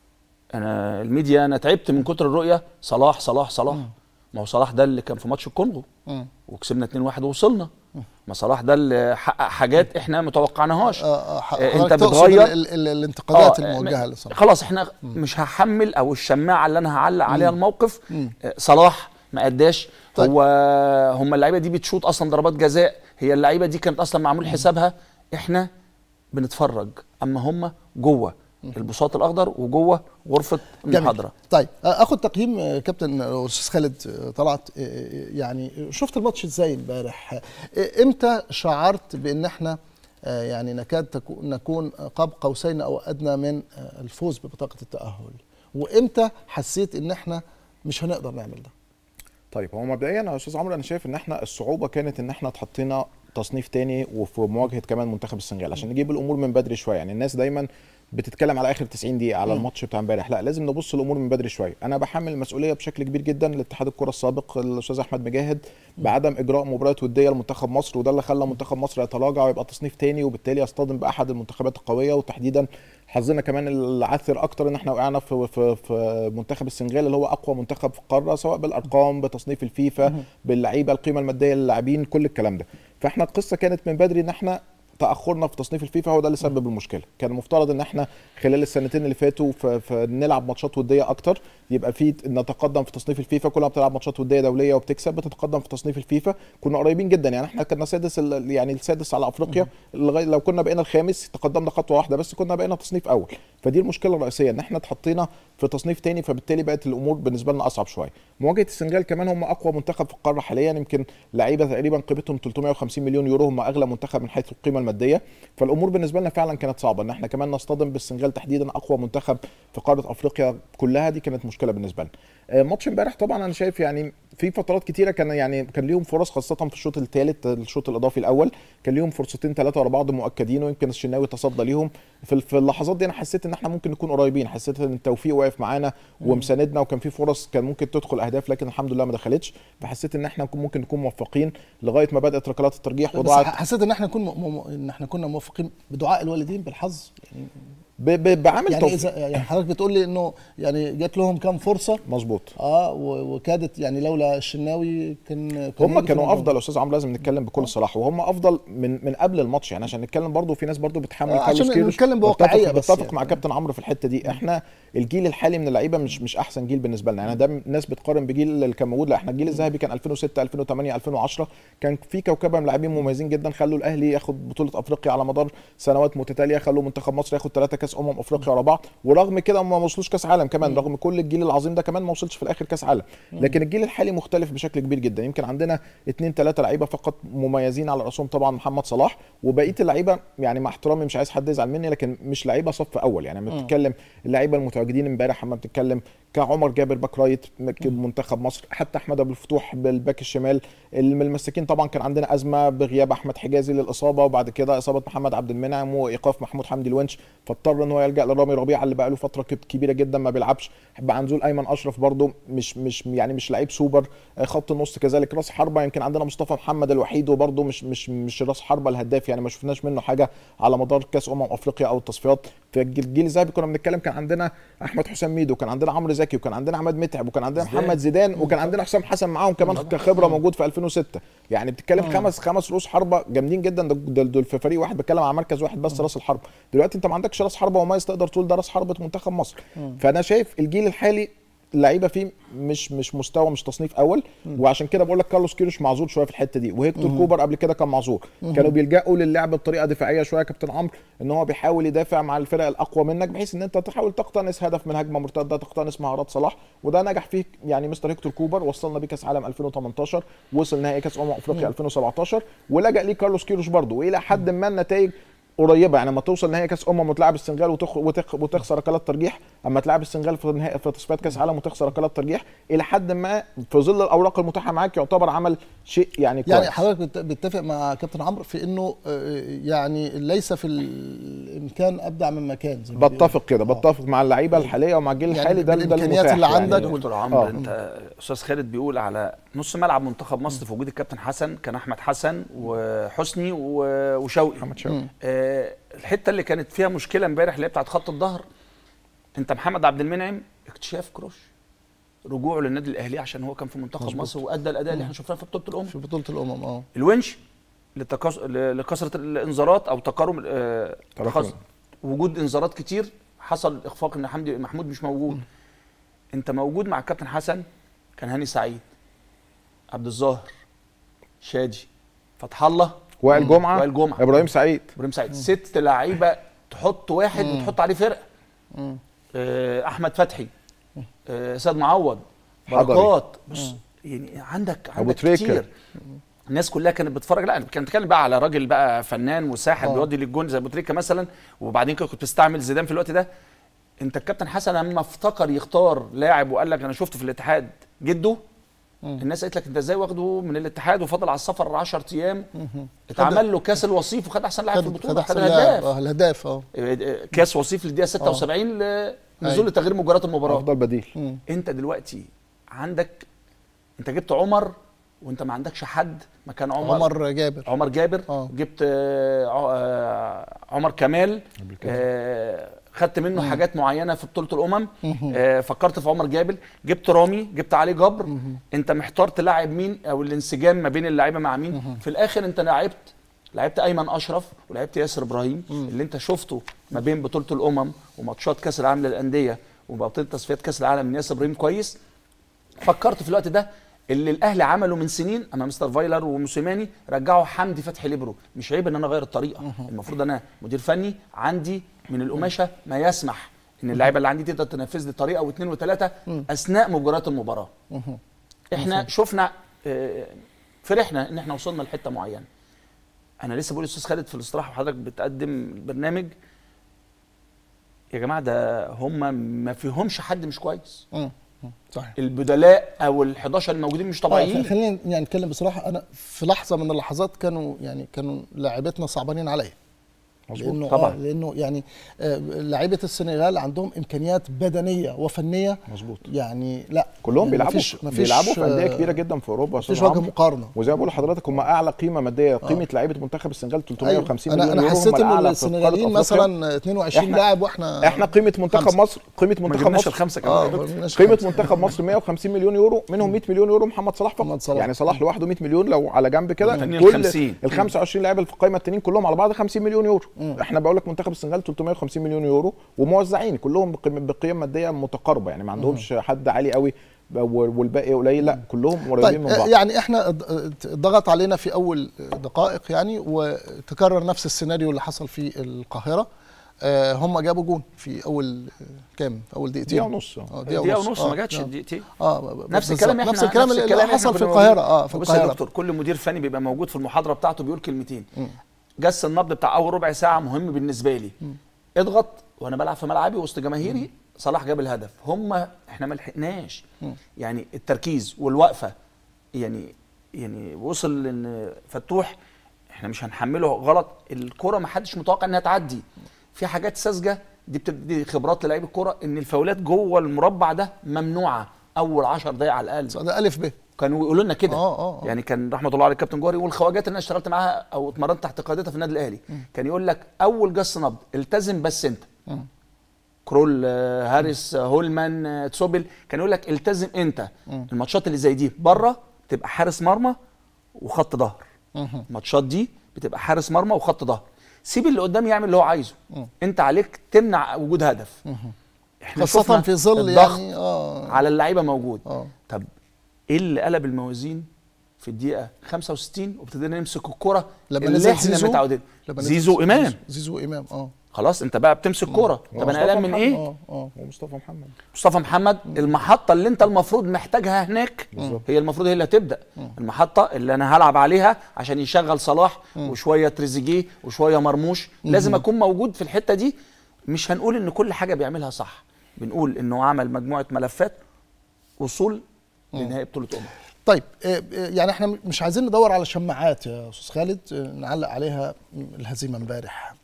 انا الميديا انا تعبت من كتر الرؤيه صلاح صلاح صلاح. م. ما هو صلاح ده اللي كان في ماتش الكونغو م. وكسبنا اتنين واحد ووصلنا. ما صلاح ده اللي حقق حاجات احنا ما توقعناهاش. آه آه انت بتغير الانتقادات آه الموجهه لصلاح. خلاص احنا م. مش هحمل او الشماعه اللي انا هعلق عليها م. الموقف. م. صلاح ما اداش. طيب. هو هم اللعيبه دي بتشوط اصلا ضربات جزاء، هي اللعيبه دي كانت اصلا معمول حسابها، احنا بنتفرج، اما هم جوه البساط الاخضر وجوه غرفه المحاضره. طيب اخد تقييم كابتن استاذ خالد طلعت، يعني شفت الماتش ازاي امبارح؟ امتى شعرت بان احنا يعني نكاد نكون قاب قوسين او ادنى من الفوز ببطاقه التاهل، وامتى حسيت ان احنا مش هنقدر نعمل ده؟ طيب هو مبدئيا يا استاذ عمرو انا شايف ان احنا الصعوبه كانت ان احنا اتحطينا تصنيف تاني وفي مواجهه كمان منتخب السنغال، عشان نجيب الامور من بدري شويه. يعني الناس دايما بتتكلم على اخر تسعين دقيقه على الماتش بتاع امبارح، لا لازم نبص الامور من بدري شويه. انا بحمل المسؤوليه بشكل كبير جدا لاتحاد الكره السابق الاستاذ احمد مجاهد بعدم اجراء مباريات وديه لمنتخب مصر، وده اللي خلى منتخب مصر يتراجع ويبقى تصنيف تاني، وبالتالي يصطدم باحد المنتخبات القويه. وتحديدا حظنا كمان العثر اكتر ان احنا وقعنا في في في منتخب السنغال اللي هو اقوى منتخب في القاره، سواء بالارقام بتصنيف الفيفا باللعيبه القيمه الماديه للاعبين كل الكلام ده. فاحنا القصه كانت من بدري ان احنا تاخرنا في تصنيف الفيفا هو ده اللي سبب المشكله. كان المفترض ان احنا خلال السنتين اللي فاتوا فنلعب ماتشات وديه اكتر، يبقى في نتقدم في تصنيف الفيفا، كل ما بتلعب ماتشات وديه دوليه وبتكسب بتتقدم في تصنيف الفيفا. كنا قريبين جدا، يعني احنا كنا سادس يعني السادس على افريقيا، لغايه لو كنا بقينا الخامس تقدمنا خطوه واحده بس كنا بقينا تصنيف اول. فدي المشكله الرئيسيه ان احنا اتحطينا في تصنيف تاني، فبالتالي بقت الامور بالنسبه لنا اصعب شويه. مواجهه السنغال كمان هم اقوى منتخب في القاره حاليا، يمكن لعيبه تقريبا قيمتهم ثلاثمائة وخمسين مليون يورو، هم اغلى منتخب من حيث القيمه الماديه. فالامور بالنسبه لنا فعلا كانت صعبه، ان احنا كمان نصطدم بالسنغال تحديدا اقوى منتخب في قاره افريقيا كلها، دي كانت مشكله بالنسبه لنا. ماتش امبارح طبعا انا شايف يعني في فترات كتيره كان يعني كان ليهم فرص، خاصه في الشوط الثالث الشوط الاضافي الاول كان ليهم فرصتين ثلاثه ورا بعض مؤكدين، ويمكن الشناوي تصدى ليهم. في في اللحظات دي انا حسيت ان احنا ممكن نكون قريبين، حسيت ان التوفيق واقف معانا ومساندنا، وكان في فرص كان ممكن تدخل اهداف لكن الحمد لله ما دخلتش. فحسيت ان احنا ممكن نكون موفقين لغايه ما بدات ركلات الترجيح وضاعت. حسيت ان احنا كنا م... ان احنا كنا موفقين بدعاء الوالدين بالحظ يعني ب... ب... بعمل يعني توفيق. إذا يعني حضرتك بتقول لي انه يعني جات لهم كام فرصه مظبوط اه وكادت يعني لولا الشناوي كان هم كانوا افضل يا استاذ عمرو، لازم نتكلم بكل صراحه، وهم افضل من من قبل الماتش يعني عشان نتكلم برضو. في ناس برضو بتحمل آه كارلوس عشان نتكلم بواقعيه بس بتفق يعني. مع كابتن عمرو في الحته دي. احنا الجيل الحالي من اللعيبه مش مش احسن جيل بالنسبه لنا يعني. ده الناس بتقارن بجيل اللي كان موجود، لا احنا الجيل الذهبي كان ألفين وستة ألفين وثمانية ألفين وعشرة كان في كوكبه من لاعبين مميزين جدا، خلوا الاهلي ياخد بطوله افريقيا على مدار سنوات متتاليه، خلوا منتخب مصر ياخد ثلاثه كاس امم افريقيا ورا بعض، ورغم كده هم ما وصلوش كاس عالم كمان، رغم كل الجيل العظيم ده كمان ما وصلش في الاخر كاس عالم. لكن الجيل الحالي مختلف بشكل كبير جدا. يمكن عندنا اثنين ثلاثه لعيبه فقط مميزين، على راسهم طبعا محمد صلاح، وبقيه اللعيبه يعني مع احترامي مش عايز حد يزعل مني لكن مش لعيبه صف اول يعني. لما بتتكلم اللعيبه المتواجدين امبارح، اما بتتكلم كعمر جابر باك رايت منتخب مصر، حتى احمد ابو الفتوح بالباك الشمال، المساكين طبعا كان عندنا ازمه بغياب احمد حجازي للاصابه، وبعد كده اصابه محمد عبد المنعم وايقاف محمود حمدي الونش، فاضطر ان هو يلجا لرامي ربيعه اللي بقى له فتره كبيره جدا ما بيلعبش. بقى عنزول ايمن اشرف برده مش مش يعني مش لعيب سوبر. خط النص كذلك، راس حربه يمكن عندنا مصطفى محمد الوحيد، وبرده مش مش مش راس حربه الهداف يعني، ما شفناش منه حاجه على مدار كاس امم افريقيا او التصفيات. في الجيل الذهبي كنا بنتكلم كان عندنا احمد حسام ميدو، وكان عندنا عمرو زكي، وكان عندنا عماد متعب، وكان عندنا محمد زيدان، وكان عندنا حسام حسن معاهم كمان كخبره موجود في ألفين وستة. يعني بتتكلم خمس خمس رؤوس حربه جامدين جدا، دول في فريق واحد، بتكلم على مركز واحد بس راس الحربه. دلوقتي انت ما عندكش راس حربه مميز تقدر تقول ده راس حربه منتخب مصر. فانا شايف الجيل الحالي اللعيبه فيه مش مش مستوى، مش تصنيف اول، وعشان كده بقول لك كارلوس كيروش معذور شويه في الحته دي، وهيكتور كوبر قبل كده كان معذور. كانوا بيلجأوا للعب بطريقه دفاعيه شويه كابتن عمرو، ان هو بيحاول يدافع مع الفرق الاقوى منك بحيث ان انت تحاول تقتنص هدف من هجمه مرتده، تقتنص مهارات صلاح، وده نجح فيه يعني مستر هيكتور كوبر. وصلنا بيه كاس عالم ألفين وثمانية عشر، وصل نهائي كاس امم افريقيا ألفين وسبعتاشر، ولجأ ليه كارلوس كيروش برده، والى حد ما النتائج قريبه يعني. لما توصل نهائي كاس امم وتلعب السنغال وتخ... وتخ... وتخسر ركلات ترجيح، اما تلعب السنغال في نهائي في تصفيات كاس عالم وتخسر ركلات ترجيح، الى حد ما في ظل الاوراق المتاحه معاك يعتبر عمل شيء يعني كويس. يعني حضرتك بتتفق مع كابتن عمرو في انه يعني ليس في الامكان ابدع من مكان، زي ما بتفق كده، بتفق مع اللعيبه الحاليه ومع الجيل الحالي. ده الامكانيات اللي عندك يعني دكتور عمرو، آه. انت استاذ خالد بيقول على نص ملعب منتخب مصر في وجود الكابتن حسن، كان احمد حسن وحسني وشوقي محمد شوقي. آه الحته اللي كانت فيها مشكله امبارح اللي هي بتاعت خط الظهر، انت محمد عبد المنعم اكتشاف كروش، رجوعه للنادي الاهلي عشان هو كان في منتخب مزبوط. مصر وادى الاداء اللي احنا شفناه في بطوله الامم في بطوله الامم اه الونش لتكس... لكثره الانذارات او تقارب آه تخص... وجود انذارات كتير، حصل اخفاق ان حمدي محمود مش موجود. م. انت موجود مع الكابتن حسن، كان هاني سعيد، عبد الظاهر، شادي، فتح الله، وائل جمعه، وائل جمعه، ابراهيم سعيد، ابراهيم سعيد، ست لعيبه تحط واحد مم. وتحط عليه فرقه. آه احمد فتحي، آه سيد معوض، بركات، بص يعني عندك عندك كتير. الناس كلها كانت بتتفرج، لا انا كنت بتكلم بقى على راجل بقى فنان وساحر بيودي للجون زي ابو تريكه مثلا، وبعدين كنت بتستعمل زيدان في الوقت ده. انت الكابتن حسن لما افتكر يختار لاعب وقال لك انا شفته في الاتحاد جده، الناس قالت لك انت ازاي واخده من الاتحاد وفضل على السفر عشرة ايام، اتعمل له كاس الوصيف وخد احسن لاعب في البطوله، خد الهداف اه الهداف اه كاس وصيف للدقيقه ستة وسبعين لنزول لتغيير مجريات المباراه، افضل بديل. مم. انت دلوقتي عندك، انت جبت عمر وانت ما عندكش حد مكان عمر، عمر جابر عمر جابر أوه. جبت آه عمر كمال، آه خدت منه مم. حاجات معينه في بطوله الامم، آه فكرت في عمر جابر، جبت رامي، جبت علي جبر، مم. انت محتار تلاعب مين او الانسجام ما بين اللعيبه مع مين. مم. في الاخر انت لعبت لعبت ايمن اشرف ولعبت ياسر ابراهيم، مم. اللي انت شفته ما بين بطوله الامم وماتشات كاس العالم للانديه وبطوله تصفيات كاس العالم من ياسر ابراهيم كويس. فكرت في الوقت ده اللي الاهلي عمله من سنين اما مستر فايلر وموسيماني، رجعوا حمدي فتحي ليبرو. مش عيب ان انا اغير الطريقه، المفروض انا مدير فني عندي من القماشه ما يسمح ان اللعيبه اللي عندي تقدر تنفذ لي طريقه واثنين وثلاثه اثناء مجريات المباراه. احنا شفنا فرحنا ان احنا وصلنا لحته معينه، انا لسه بقول للاستاذ خالد في الاستراحه وحضرتك بتقدم برنامج، يا جماعه ده هم ما فيهمش حد مش كويس. امم صحيح. البدلاء او ال حداشر الموجودين مش طبيعيين. خلينا يعني نتكلم بصراحه، انا في لحظه من اللحظات كانوا يعني كانوا لاعبتنا صعبانين عليا. لانه طبعا آه لانه يعني آه لعيبه السنغال عندهم امكانيات بدنيه وفنيه مظبوط، يعني لا كلهم يعني بيلعبوا مفيش مفيش بيلعبوا في انديه كبيره جدا في اوروبا، مفيش وجه مقارنه. وزي ما بقول لحضرتك هم اعلى قيمه ماديه، قيمه آه. لعيبه منتخب السنغال ثلاثمائة وخمسين أيوة. مليون انا يورو. انا حسيت ان السنغاليين مثلا اثنين وعشرين لاعب واحنا احنا قيمه منتخب خمسة. مصر قيمه منتخب مصر خمسه آه كمان قيمه منتخب مصر مائة وخمسين مليون يورو، منهم مئة مليون يورو محمد صلاح فقط. صلاح. يعني صلاح لوحده مئة مليون لو على جنب كده، كل ال خمسة وعشرين لاعب اللي في القائمه التانيين كلهم على بعض خمسين مليون يورو. مم. احنا بقول لك منتخب السنغال ثلاثمائة وخمسين مليون يورو وموزعين كلهم بقيم ماديه متقاربه، يعني ما عندهمش حد عالي قوي والباقي قليل، لا كلهم قريبين طيب من بعض. يعني احنا ضغط علينا في اول دقائق يعني، وتكرر نفس السيناريو اللي حصل في القاهره. آه هم جابوا جون في اول كام؟ في اول دقيقتين دقيقه ونص. اه دقيقه ونص ما جاتش دقيقتين. اه نفس الكلام نفس الكلام اللي, اللي حصل في القاهره. اه في القاهره. بص يا دكتور، كل مدير فني بيبقى موجود في المحاضره بتاعته بيقول كلمتين. م. جس النبض بتاع اول ربع ساعه مهم بالنسبه لي. م. اضغط وانا بلعب في ملعبي وسط جماهيري. م. صلاح جاب الهدف، هم احنا ما لحقناش. يعني التركيز والوقفه يعني يعني وصل ان فتوح احنا مش هنحمله غلط، الكره ما حدش متوقع انها تعدي، في حاجات ساذجه دي بتدي خبرات للاعيب الكره، ان الفاولات جوه المربع ده ممنوعه اول عشر دقائق على الاقل. ده الف ب كانوا يقولوا لنا كده. آه آه آه. يعني كان رحمه الله على الكابتن جوهري والخواجات اللي انا اشتغلت معاها او اتمرنت تحت قيادتها في النادي الاهلي، م. كان يقول لك اول جس نبض التزم بس انت. م. كرول، هاريس، هولمان، تسوبل، كان يقول لك التزم انت. م. الماتشات اللي زي دي بره بتبقى حارس مرمى وخط ظهر. الماتشات دي بتبقى حارس مرمى وخط ظهر، سيب اللي قدام يعمل اللي هو عايزه. م. انت عليك تمنع وجود هدف. احنا خاصة في ظل يعني اه على اللعيبه موجود. اه طب ايه اللي قلب الموازين في الدقيقه خمسة وستين وابتدينا نمسك الكره اللي احنا متعودين؟ زيزو امام زيزو امام اه خلاص انت بقى بتمسك كوره. طب انا قلقان من ايه؟ اه اه ومصطفى محمد مصطفى محمد م. المحطه اللي انت المفروض محتاجها هناك م. هي المفروض هي اللي هتبدا. م. المحطه اللي انا هلعب عليها عشان يشغل صلاح م. وشويه تريزيجيه وشويه مرموش. م. لازم اكون موجود في الحته دي. مش هنقول ان كل حاجه بيعملها صح، بنقول انه عمل مجموعه ملفات وصول لنهائي بطوله امم. طيب يعني احنا مش عايزين ندور على شماعات يا استاذ خالد نعلق عليها الهزيمه امبارح،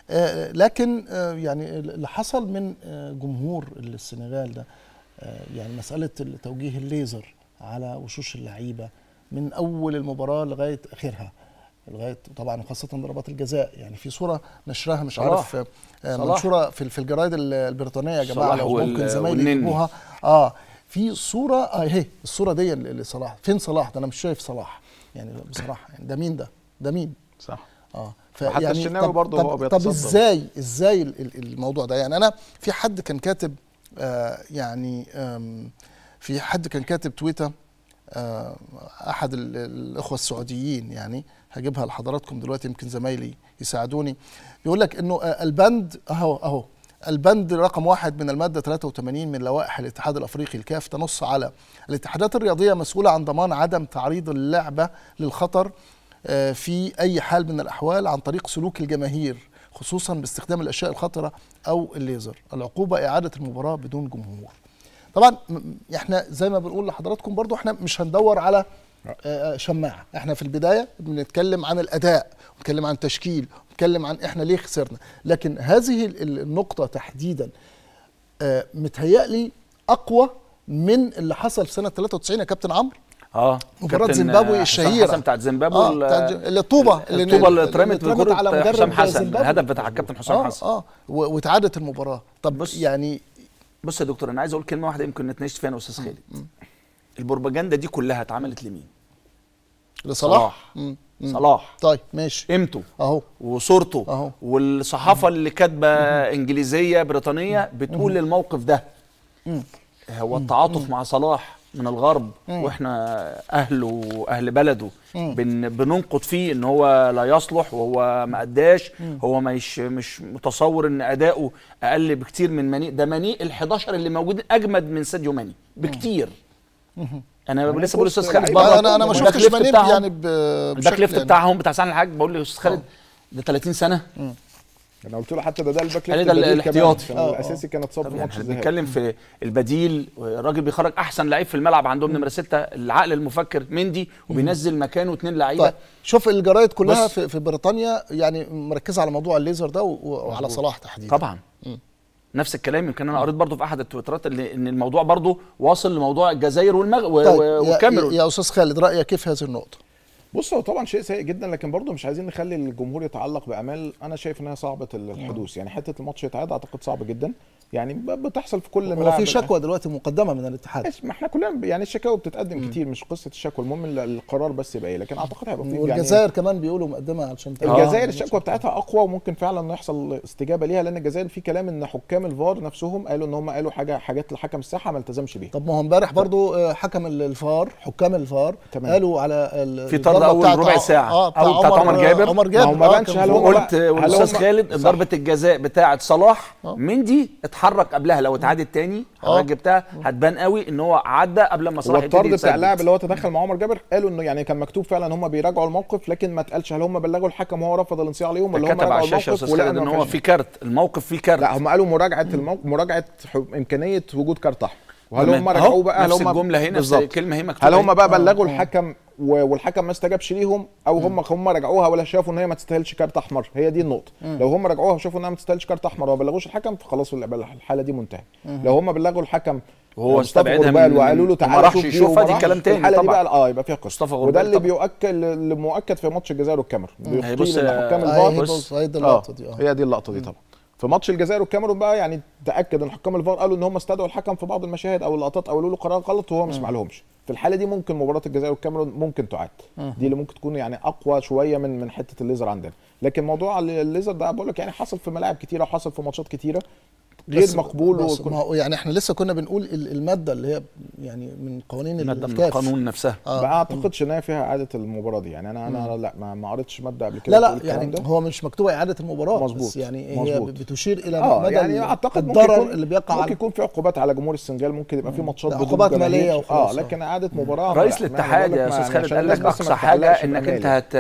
لكن يعني اللي حصل من جمهور السنغال ده، يعني مساله توجيه الليزر على وشوش اللعيبه من اول المباراه لغايه اخرها، لغايه طبعا خاصه ضربات الجزاء. يعني في صوره نشرها مش عارف منشوره في في الجرايد البريطانيه يا جماعه، لو ممكن زمايلي يجيبوها. اه في صوره اهي، آه الصوره دي اللي صلاح، فين صلاح ده؟ انا مش شايف صلاح يعني بصراحه. يعني ده مين ده؟ ده مين؟ صح. اه حتى يعني الشناوي برضه هو بيتصدر. طب ازاي ازاي الموضوع ده؟ يعني انا في حد كان كاتب آه يعني في حد كان كاتب تويتر، آه احد الاخوه السعوديين، يعني هجيبها لحضراتكم دلوقتي يمكن زمايلي يساعدوني. بيقول لك انه آه البند اهو اهو البند رقم واحد من المادة ثلاثة وثمانين من لوائح الاتحاد الأفريقي الكاف تنص على الاتحادات الرياضية مسؤولة عن ضمان عدم تعريض اللعبة للخطر في أي حال من الأحوال عن طريق سلوك الجماهير، خصوصا باستخدام الأشياء الخطرة أو الليزر. العقوبة إعادة المباراة بدون جمهور. طبعا احنا زي ما بنقول لحضراتكم برضو احنا مش هندور على شماعة، احنا في البداية بنتكلم عن الأداء، بنتكلم عن تشكيل، بنتكلم عن احنا ليه خسرنا. لكن هذه النقطة تحديدا اه متهيألي أقوى من اللي حصل في سنة ثلاثة وتسعين يا كابتن عمرو. اه مباراة زيمبابوي الشهيرة حسن بتاعت زيمبابوي اه اللي الطوبة الطوبة اللي اترمت بكرة على مدرب حسام حسن، الهدف بتاع الكابتن حسام آه حسن اه واتعادت المباراة. طب بص يعني بص يا دكتور، انا عايز اقول كلمة واحدة يمكن نتناقش فيها انا واستاذ خالد. البروباجندا دي كلها اتعملت لمين؟ لصلاح. صلاح. طيب ماشي. قيمته اهو وصورته اهو، والصحافه اللي كاتبه انجليزيه بريطانيه بتقول الموقف ده هو التعاطف مع صلاح من الغرب، واحنا اهله واهل بلده بن بننقد فيه ان هو لا يصلح وهو ما اداش، هو مش مش متصور ان اداؤه اقل بكتير من ماني. ده ماني ال11 اللي موجودين اجمد من ساديو ماني بكتير. انا لسه بقول لاستاذ خالد انا انا انا ما شفتش ماني يعني الباك ليفت بتاعهم بتاع سعد الحاج، بقول له استاذ خالد ده ثلاثين سنه. م. انا قلت له حتى ده ده الباك ليفت ده الاحتياطي الاساسي كان اتصاب في ماتش الذهاب. بنتكلم في البديل، الراجل بيخرج احسن لعيب في الملعب عندهم نمره ستة، العقل المفكر مندي، وبينزل مكانه اثنين لعيبه. طيب شوف الجرايد كلها في, في بريطانيا يعني مركزه على موضوع الليزر ده وعلى صلاح تحديدا. طبعا م. نفس الكلام. يمكن انا قريت برضو في احد التويترات اللي ان الموضوع برضو واصل لموضوع الجزائر والمغرب طيب والكاميرون. يا استاذ خالد رايك كيف هذه النقطه؟ بص هو طبعا شيء سيء جدا، لكن برضه مش عايزين نخلي الجمهور يتعلق بامال انا شايف انها صعبه الحدوث. يعني حته الماتش يتعاد اعتقد صعب جدا، يعني بتحصل في كل ملاعب. وفي شكوى دلوقتي مقدمه من الاتحاد. ما احنا كلنا يعني الشكاوى بتتقدم مم. كتير، مش قصه الشكوى، المهم القرار بس يبقى ايه. لكن اعتقد هيبقى في والجزائر يعني كمان بيقولوا مقدمه علشان الجزائر الشكوى بتاعتها اقوى، وممكن فعلا يحصل استجابه ليها، لان الجزائر في كلام ان حكام الفار نفسهم قالوا ان هم قالوا حاجه حاجات لحكم الساحه ما التزمش بيها. طب ما هو امبارح برضو حكم الفار حكام الفار تمام. قالوا على في طرد اول ربع ساعه اه بتاع عمر, عمر جابر عمر جابر ما بانش. هل هم قلت والاستاذ خالد ضربه الجزاء بتاعه صلاح مندي اتحرك قبلها، لو اتعادت تاني حضرتك جبتها هتبان قوي ان هو عدى قبل ما صلاح يبتدي يتسدد. الطرد بتاع اللاعب اللي هو تدخل مع عمر جابر قالوا انه يعني كان مكتوب فعلا هم بيراجعوا الموقف، لكن ما اتقالش هل هم بلغوا الحكم وهو رفض الانصياع عليهم ولا هم راجعوا الموقف ولا ان هو في كارت. الموقف فيه كارت. لا هم قالوا مراجعه الموقف، مراجعه امكانيه وجود كارت احمر. وهل هم رجعوه بقى؟ هل هم الجمله هنا بالظبط كلمه هي مكتوبه، هل هم بقى بلغوا الحكم والحكم ما استجابش ليهم، او هم هم رجعوها ولا شافوا ان هي ما تستاهلش كارت احمر؟ هي دي النقطه. لو هم رجعوها وشافوا انها ما تستاهلش كارت احمر وما بلغوش الحكم فخلاص الحاله دي منتهيه. لو هم بلغوا الحكم وهو استبعدها وقالوا له تعالى ما راحش يشوفها دي كلام تاني. الحاله دي بقى اه يبقى فيها قصه، وده اللي بيؤكد اللي مؤكد في ماتش الجزائر والكاميرون. بص حكام الفار بص هي دي اللقطه دي هي دي اللقطه دي طبعا. في ماتش الجزائر والكاميرون بقى يعني تاكد ان حكام الفار قالوا ان هم استدعوا الحكم في بعض المشاهد او اللقطات او قالوا له قرار غلط وهو ما سمعلهمش. في الحاله دي ممكن مباراه الجزائر والكاميرون ممكن تعاد، دي اللي ممكن تكون يعني اقوى شويه من من حته الليزر عندنا. لكن موضوع الليزر ده بقول لك يعني حصل في ملاعب كتيره وحصل في ماتشات كتيره غير مقبول. وكن... ما يعني احنا لسه كنا بنقول الماده اللي هي يعني من قوانين الماده من القانون نفسها آه. ما اعتقدش ان هي فيها اعاده المباراه دي. يعني انا انا لا ما, ما قريتش ماده قبل كده. لا لا يعني ده. هو مش مكتوبه اعاده المباراه مظبوط بس يعني مزبوط. هي بتشير الى آه مدى يعني اعتقد الضرر اللي بيقع ممكن يكون في عقوبات على جمهور السنغال، ممكن يبقى في ماتشات عقوبات ماليه اه لكن اعاده مباراه. رئيس الاتحاد يا استاذ خالد قال لك اقصى حاجه انك انت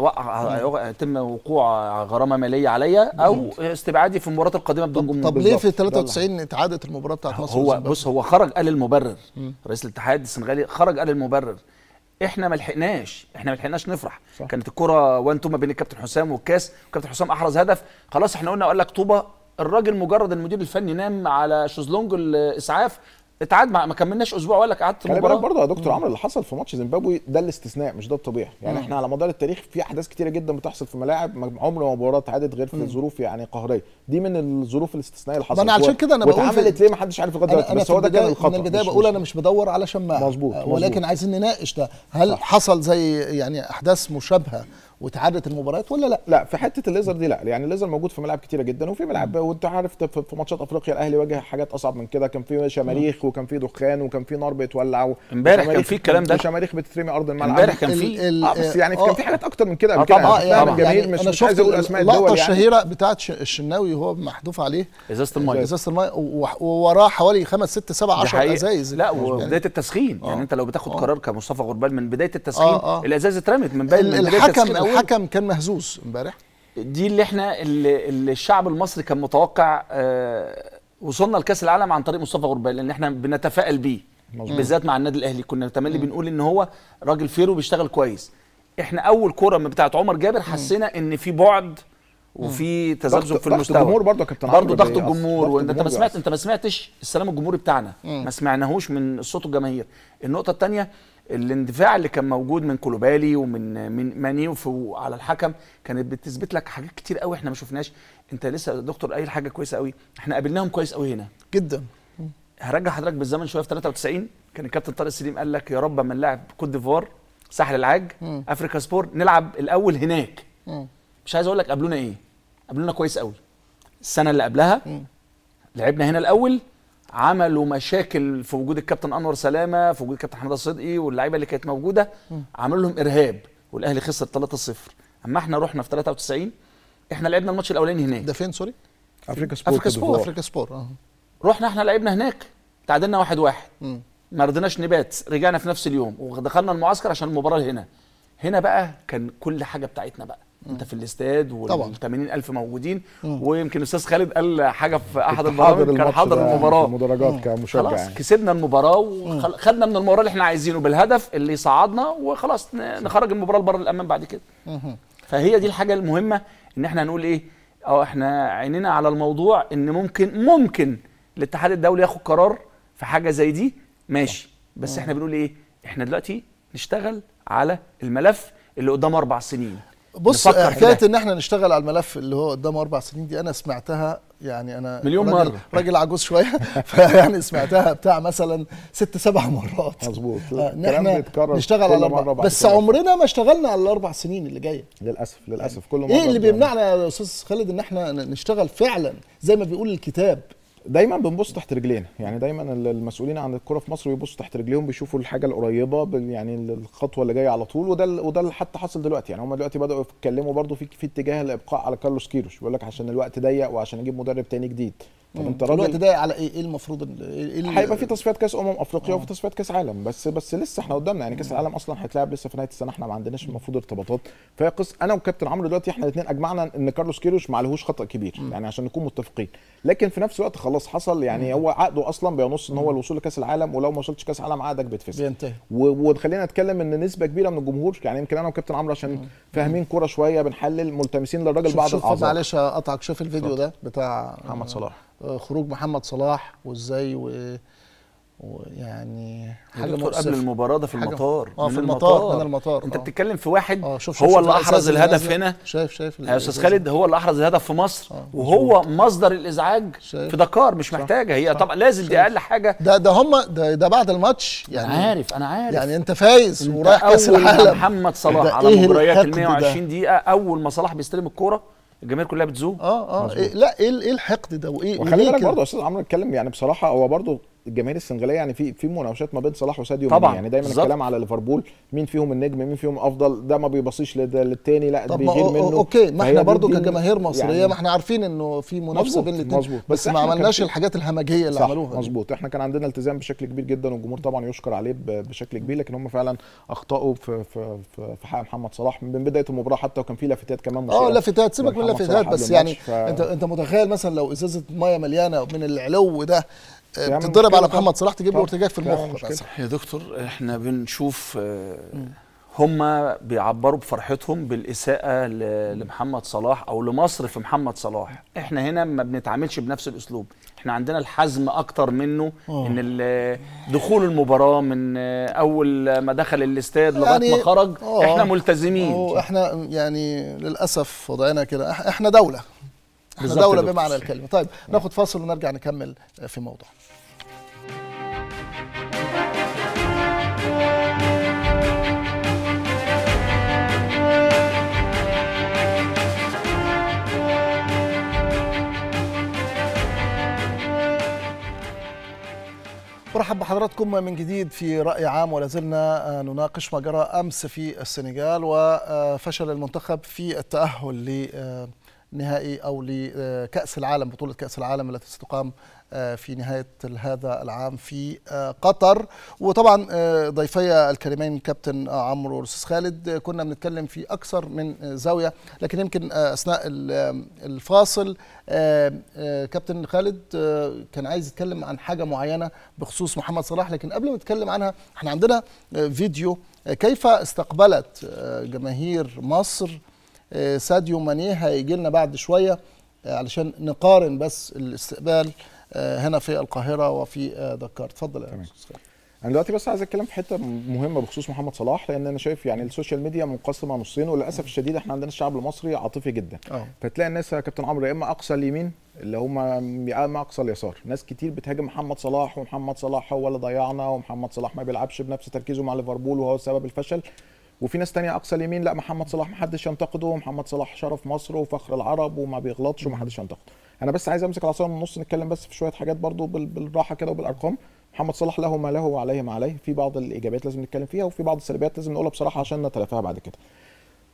هتوقع هيتم وقوع غرامه ماليه عليا او استبعادي في المباراه القادمه بدون جمهور. طب ليه في ثلاثة وتسعين اتعادت المباراه بتاعت مصر؟ هو بص هو خرج قال المبرر. مم. رئيس الاتحاد السنغالي خرج قال المبرر. احنا ما لحقناش احنا ما لحقناش نفرح. صح. كانت الكره وان تو ما بين الكابتن حسام والكاس، والكابتن حسام احرز هدف خلاص احنا قلنا قال لك طوبه. الراجل مجرد المدير الفني نام على شезлونج الاسعاف اتعاد ما كملناش اسبوع ولا قعدت المباراه. برضه يا دكتور عمرو اللي حصل في ماتش زيمبابوي ده الاستثناء مش ده الطبيعي. يعني مم. احنا على مدار التاريخ في احداث كتيره جدا بتحصل في ملاعب عمر ما مباراه اتعادت غير في ظروف يعني قهريه. دي من الظروف الاستثنائيه اللي حصلت. انا عشان كده انا بقول واتعملت ليه ما حدش عارف لغايه دلوقتي، بس هو ده كان الخطا. من البدايه بقول انا مش بدور على شماعه مظبوط ولكن عايزين نناقش ده. هل صح. حصل زي يعني احداث مشابهه وتعادت المباريات ولا لا؟ لا في حته الليزر دي لا، يعني الليزر موجود في ملاعب كتيره جدا، وفي ملاعب وانت عارف في ماتشات افريقيا الاهلي واجه حاجات اصعب من كده، كان في شماريخ وكان في دخان وكان في نار بتولع. امبارح كان في الكلام ده، شماريخ بتترمي ارض الملعب. امبارح كان في اه بس يعني كان في حاجات اكتر من كده قبل كده. اه يعني الجماهير مش, مش عايز اقول اسماء الدول. اللقطه الشهيره بتاعت الشناوي وهو محذوف عليه ازازه الميه ازازه الميه ووراه حوالي خمس ست سبع عشر ازايز. لا وبدايه التسخين يعني انت لو بتاخد قرار كمصطفى غربال من بدايه التسخين الازاز اترمت من بدايه الحكم. الحكم كان مهزوز امبارح. دي اللي احنا اللي, اللي الشعب المصري كان متوقع. آه وصلنا لكاس العالم عن طريق مصطفى غربال لان احنا بنتفائل بيه بالذات مع النادي الاهلي. كنا تملي بنقول ان هو راجل فيرو بيشتغل كويس. احنا اول كوره من بتاعه عمر جابر حسينا ان في بعد وفي تذبذب في المستوى. ضغط الجمهور برضه يا كابتن برضه ضغط الجمهور. وانت انت ما سمعت انت ما سمعتش السلام الجمهوري بتاعنا. مم. ما سمعناهوش من صوت الجماهير. النقطه الثانيه الاندفاع اللي كان موجود من كولوبالي ومن من ماني على الحكم كانت بتثبت لك حاجات كتير قوي احنا ما شفناش. انت لسه دكتور قايل حاجه كويسه قوي، احنا قابلناهم كويس قوي هنا جدا. هرجع حضرتك بالزمن شويه في ثلاثة وتسعين كان الكابتن طارق سليم قال لك يا رب ما نلعب كوت ديفوار ساحل العاج مم. افريكا سبور نلعب الاول هناك. مم. مش عايز اقول لك قابلونا ايه، قابلونا كويس قوي. السنه اللي قبلها مم. لعبنا هنا الاول، عملوا مشاكل في وجود الكابتن انور سلامه، في وجود الكابتن حماده الصدقي واللعيبه اللي كانت موجوده، عملوا لهم ارهاب والاهلي خسر ثلاثة صفر. اما احنا رحنا في ثلاثة وتسعين احنا لعبنا الماتش الاولاني هناك. ده فين سوري؟ افريكا سبور. افريكا سبور افريكا سبور اه رحنا احنا لعبنا هناك تعادلنا واحد واحد. ما رضيناش نبات، رجعنا في نفس اليوم ودخلنا المعسكر عشان المباراه هنا. هنا بقى كان كل حاجه بتاعتنا بقى، انت في الاستاد وال ثمانين ألف موجودين. مم. ويمكن الاستاذ خالد قال حاجه في احد البرامج، كان حاضر المباراه المدرجات كمشجع. خلاص يعني. كسبنا المباراه وخدنا من المباراه اللي احنا عايزينه بالهدف اللي صعدنا، وخلاص نخرج المباراه لبره الامان بعد كده. مم. فهي دي الحاجه المهمه، ان احنا هنقول ايه، اه احنا عينينا على الموضوع، ان ممكن ممكن الاتحاد الدولي ياخد قرار في حاجه زي دي، ماشي. بس احنا بنقول ايه، احنا دلوقتي نشتغل على الملف اللي قدامه اربع سنين. بص، حكايه ان احنا نشتغل على الملف اللي هو قدامه اربع سنين دي انا سمعتها، يعني انا مليون راجل مره راجل عجوز شويه فيعني سمعتها بتاع مثلا ست سبع مرات. مظبوط. ان احنا نشتغل على الاربع، بس عمرنا ما اشتغلنا على الاربع سنين اللي جايه للاسف. للاسف كل مره. ايه اللي بيمنعنا يا استاذ خالد ان احنا نشتغل فعلا زي ما بيقول الكتاب؟ دايما بنبص تحت رجلينا، يعني دايما المسؤولين عن الكره في مصر بيبصوا تحت رجليهم، بيشوفوا الحاجه القريبه، يعني الخطوه اللي جايه على طول. وده وده اللي حتى حصل دلوقتي. يعني هم دلوقتي بداوا يتكلموا برضو في في اتجاه الابقاء على كارلوس كيروش، بيقول لك عشان الوقت ضيق وعشان نجيب مدرب تاني جديد. طب انت الوقت ضيق على ايه؟ ايه المفروض؟ ايه هيبقى في تصفيات كاس امم افريقيا وفي تصفيات كاس عالم، بس بس لسه احنا قدامنا. يعني كاس العالم اصلا هيتلعب لسه في نهايه السنه، احنا ما عندناش المفروض ارتباطات. فهي قصه انا وكابتن عمرو دلوقتي احنا الاثنين اجمعنا ان كارلوس كيروش ما عليهوش خطا كبير، م. يعني عشان نكون متفقين. لكن في نفس الوقت خلاص حصل، يعني م. هو عقده اصلا بينص ان هو الوصول لكاس العالم، ولو ما وصلتش كاس العالم عقدك بيتفسخ بينتهي. وخلينا نتكلم ان نسبه كبيره من الجمهور، يعني يمكن انا وكابتن عمرو عشان م. فاهمين كوره شويه بنحلل، ملتمسين للراجل بعض الاعذار. معلش اقطعك، شوف الفيديو ده بتاع محمد صلاح، خروج محمد صلاح وازاي ويعني حاجه قبل المباراه ده في المطار. اه في المطار، من المطار. انت بتتكلم في واحد هو شوف اللي احرز الهدف هنا. شايف شايف يا استاذ خالد، هو اللي احرز الهدف في مصر، وهو مصدر الازعاج في دكار. مش محتاجه هي طبعا، لازم دي اقل حاجه. ده ده هم ده, ده بعد الماتش يعني. انا عارف انا عارف يعني انت فايز ورايح كاس العالم. محمد صلاح على مباريات ال مية وعشرين دقيقه، اول ما صلاح بيستلم الكوره الجماهير كلها بتزوم. اه اه إيه لا ايه ايه الحقد ده وايه؟ وخلي بالك برضه يا استاذ عمرو نتكلم، يعني بصراحه هو برضه الجماهير السنغاليه يعني في في مناوشات ما بين صلاح وساديو ماني. يعني دايما بالزبط. الكلام على ليفربول مين فيهم النجم، مين فيهم افضل، ده ما بيبصيش للتاني، لا ده بيغير منه. اوكي، ما احنا برضو كجماهير مصريه يعني ما احنا عارفين انه في منافسه بين الاثنين، بس, بس ما عملناش الحاجات الهمجيه اللي عملوها. مظبوط. احنا كان عندنا التزام بشكل كبير جدا، والجمهور طبعا يشكر عليه بشكل كبير، لكن هم فعلا اخطاوا في في في حق محمد صلاح من بدايه المباراه حتى، وكان في لافتات كمان اه لافتات، سيبك من اللافتات، بس يعني ف... انت انت متخيل مثلا لو ازازه ميه مليانه من العلو ده بتضرب على محمد صلاح تجيب له ارتجاج في المخ يا دكتور. احنا بنشوف هم بيعبروا بفرحتهم بالاساءه لمحمد صلاح او لمصر في محمد صلاح. احنا هنا ما بنتعاملش بنفس الاسلوب، احنا عندنا الحزم اكتر منه. أوه. ان دخول المباراه من اول ما دخل الاستاد لغايه يعني ما خرج أوه. احنا ملتزمين. احنا يعني للاسف وضعنا كده، احنا دوله احنا دوله بمعنى الكلمه. طيب ناخد فاصل ونرجع نكمل في موضوع. مرحبا بحضراتكم من جديد في رأي عام، ولا زلنا نناقش ما جرى أمس في السنغال وفشل المنتخب في التأهل لنهائي أو لكأس العالم، بطولة كأس العالم التي ستقام في نهاية هذا العام في قطر. وطبعا ضيفي الكريمين كابتن عمرو والأستاذ خالد كنا بنتكلم في أكثر من زاوية، لكن يمكن أثناء الفاصل كابتن خالد كان عايز يتكلم عن حاجة معينة بخصوص محمد صلاح. لكن قبل ما نتكلم عنها احنا عندنا فيديو كيف استقبلت جماهير مصر ساديو ماني. هيجي لنا بعد شوية علشان نقارن بس الاستقبال هنا في القاهرة وفي دكار. اتفضل يا استاذ. انا دلوقتي بس عايز اتكلم في حته مهمه بخصوص محمد صلاح، لان انا شايف يعني السوشيال ميديا منقسمه نصين، وللاسف الشديد احنا عندنا الشعب المصري عاطفي جدا. أوه. فتلاقي الناس يا كابتن عمرو يا اما اقصى اليمين اللي هم يا اما اقصى اليسار، ناس كتير بتهاجم محمد صلاح، ومحمد صلاح هو اللي ضيعنا، ومحمد صلاح ما بيلعبش بنفس تركيزه مع ليفربول وهو سبب الفشل. وفي ناس تانية اقصى اليمين لا محمد صلاح ما حدش ينتقده، ومحمد صلاح شرف مصر وفخر العرب وما بيغلطش وما حدش ينتقده. انا بس عايز امسك العصايه من النص، نتكلم بس في شويه حاجات برضو بالراحه كده وبالارقام. محمد صلاح له ما له وعليه ما عليه، في بعض الايجابيات لازم نتكلم فيها، وفي بعض السلبيات لازم نقولها بصراحه عشان نتلافاها بعد كده.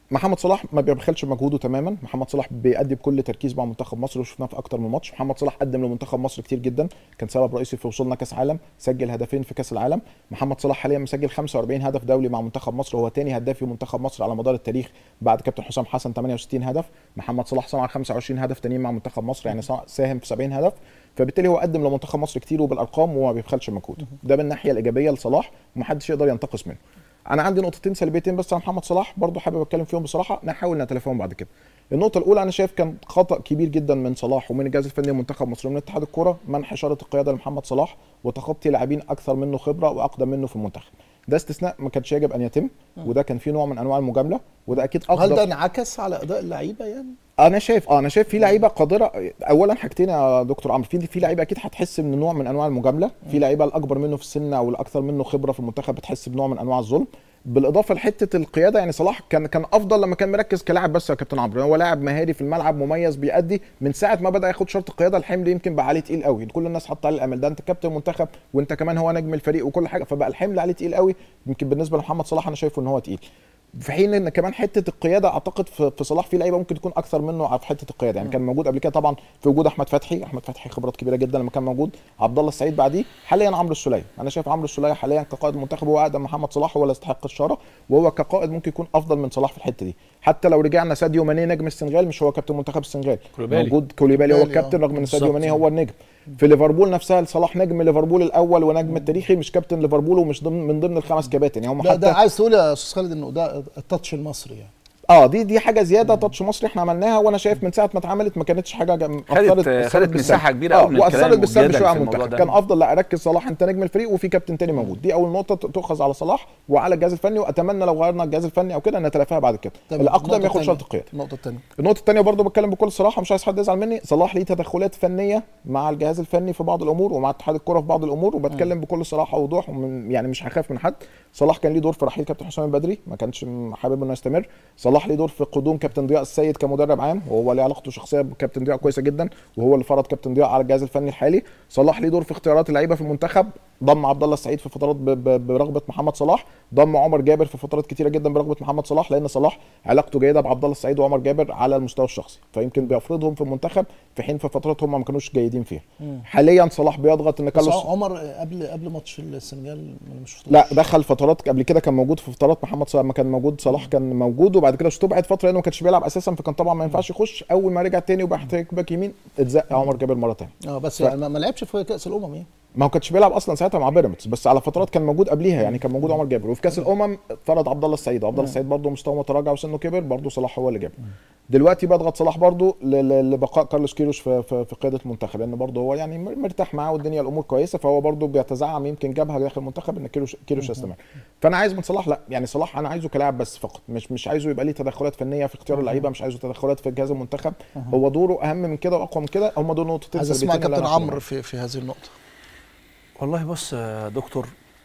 محمد صلاح ما بيبخلش بمجهوده تماما، محمد صلاح بيأدي بكل تركيز مع منتخب مصر وشفناه في اكتر من ماتش. محمد صلاح قدم لمنتخب مصر كتير جدا، كان سبب رئيسي في وصولنا كاس عالم، سجل هدفين في كاس العالم. محمد صلاح حاليا مسجل خمسة وأربعين هدف دولي مع منتخب مصر، وهو تاني هداف في منتخب مصر على مدار التاريخ بعد كابتن حسام حسن ثمانية وستين هدف. محمد صلاح صنع خمسة وعشرين هدف تانيين مع منتخب مصر، يعني ساهم في سبعين هدف، فبالتالي هو قدم لمنتخب مصر كتير وبالارقام وما بيبخلش بمجهوده. ده من الناحيه الايجابيه لصلاح ومحدش يقدر ينتقص منه. انا عندي نقطتين سلبيتين بس على محمد صلاح برضو حابب اتكلم فيهم بصراحه، نحاول نتلافاهم بعد كده. النقطه الاولى، انا شايف كان خطا كبير جدا من صلاح ومن الجهاز الفني لمنتخب مصر ومن اتحاد الكوره منح اشاره القياده لمحمد صلاح وتخطي لاعبين اكثر منه خبره واقدم منه في المنتخب. ده استثناء ما كانش يجب ان يتم، وده كان فيه نوع من انواع المجامله، وده اكيد افضل. هل ده انعكس على اداء اللعيبه يعني؟ انا شايف اه انا شايف في لعيبه قادره. اولا حاجتين يا دكتور عمرو، في في لعيبه اكيد هتحس من نوع من انواع المجامله، في لعيبه الاكبر منه في السن او الاكثر منه خبره في المنتخب بتحس بنوع من انواع الظلم. بالاضافه لحته القياده، يعني صلاح كان كان افضل لما كان مركز كلاعب بس يا كابتن عمرو، هو لاعب مهاري في الملعب مميز بيأدي. من ساعه ما بدا ياخد شرط القياده الحمل يمكن بقى عليه تقيل قوي، كل الناس حاطه عليه الامل، ده انت كابتن منتخب وانت كمان هو نجم الفريق وكل حاجه، فبقى الحمل عليه تقيل قوي. يمكن بالنسبه لمحمد صلاح انا شايفه ان هو تقيل، في حين ان كمان حته القياده اعتقد في صلاح في لعيبه ممكن تكون اكثر منه في حته القياده. يعني كان موجود قبل كده طبعا في وجود احمد فتحي، احمد فتحي خبرات كبيره جدا لما كان موجود، عبد الله السعيد بعديه، حاليا عمرو السوليه. انا شايف عمرو السوليه حاليا كقائد المنتخب هو اقدم محمد صلاح، هو اللي يستحق الشاره، وهو كقائد ممكن يكون افضل من صلاح في الحته دي. حتى لو رجعنا ساديو ماني نجم السنغال مش هو كابتن منتخب السنغال، موجود كوليبالي هو الكابتن رغم ان ساديو ماني هو النجم. في ليفربول نفسها صلاح نجم ليفربول الاول ونجم التاريخي، مش كابتن ليفربول ومش ضمن من ضمن الخمس كباتن. يعني هم ده, حتى ده عايز تقول يا استاذ خالد انه ده التاتش المصري يعني؟ اه دي دي حاجه زياده، تاتش مصري احنا عملناها، وانا شايف من ساعه ما اتعملت ما كانتش حاجه خدت خدت مساحه كبيره قوي من الكلام، واثرت بالسلب شويه على المنتخب. كان افضل لا اركز صلاح انت نجم الفريق وفي كابتن تاني موجود. دي اول نقطه تؤخذ على صلاح وعلى الجهاز الفني، واتمنى لو غيرنا الجهاز الفني او كده نتلافاها بعد كده. الاقدم ياخد شرط القياده. النقطه الثانيه النقطه الثانيه برضه بتكلم بكل صراحه، مش عايز حد يزعل مني، صلاح ليه تدخلات فنيه مع الجهاز الفني في بعض الامور ومع اتحاد الكره في بعض الامور، وبتكلم بكل صراحه ووضوح، يعني مش هخاف من حد. صلاح كان ليه دور في رحيل كابتن حسام البدري، ما كانش حابب انه يستمر. صلاح ليه دور في قدوم كابتن ضياء السيد كمدرب عام، وهو ليه علاقته شخصيه بكابتن ضياء كويسه جدا، وهو اللي فرض كابتن ضياء على الجهاز الفني الحالي. صلاح ليه دور في اختيارات اللعيبه في المنتخب، ضم عبد الله السعيد في فترات برغبه محمد صلاح، ضم عمر جابر في فترات كتيره جدا برغبه محمد صلاح، لان صلاح علاقته جيده بعبد الله السعيد وعمر جابر على المستوى الشخصي، فيمكن بيفرضهم في المنتخب في حين في فترات هم ما كانوش جيدين فيها. مم. حاليا صلاح بيضغط ان كارلوس عمر قبل قبل ماتش السنغال مش لا دخل فترات قبل كده، كان موجود في فترات محمد صلاح ما كان موجود، صلاح كان موجود وبعد كده استبعد فتره لانه ما كانش بيلعب اساسا، فكان طبعا ما ينفعش يخش. اول ما رجع تاني وبقى باك يمين اتزق عمر جابر مره ثانيه. اه بس ف... يعني ما لعبش في كاس الامم يعني، ما هو كانش بيلعب اصلا ساعتها مع بيراميدز، بس على فترات كان موجود قبليها، يعني كان موجود عمر جابر. وفي كاس الامم فرض عبد الله السعيد، وعبد الله السعيد برضه مستواه متراجع وسنه كبر، برضه صلاح هو اللي جابه. دلوقتي بضغط صلاح برضه لبقاء كارلوس كيروش في, في, في قياده المنتخب، لان برضه هو يعني مرتاح معاه والدنيا الامور كويسه، فهو برضه بيتزعم يمكن جبهه داخل المنتخب ان كيروش كيروش يستمر. فانا عايز من صلاح لا، يعني صلاح انا عايزه كلاعب بس فقط، مش مش عايزه يبقى ليه تدخلات فنيه في اختيار اللعيبه، مش عايزه تدخلات في جهاز المنتخب. هو دوره اهم من كده واقوى من كده. هم دول نقطتين عايز اسمع كابتن عمرو في في هذه النقطه. والله بص يا دكتور،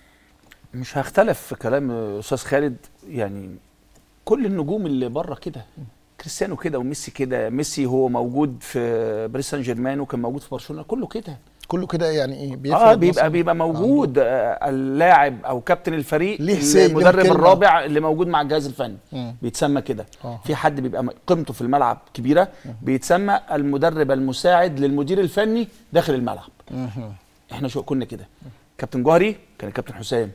مش هختلف في كلام استاذ خالد. يعني كل النجوم اللي بره كده، كريستيانو كده وميسي كده، ميسي هو موجود في باريس سان جيرمان وكان موجود في برشلونه، كله كده كله كده يعني ايه اه بيبقى بيبقى موجود آه اللاعب او كابتن الفريق المدرب الرابع اللي موجود مع الجهاز الفني مم. بيتسمى كده. في حد بيبقى قيمته في الملعب كبيره مم. بيتسمى المدرب المساعد للمدير الفني داخل الملعب. مم. احنا شو كنا كده، كابتن جوهري كان الكابتن حسام،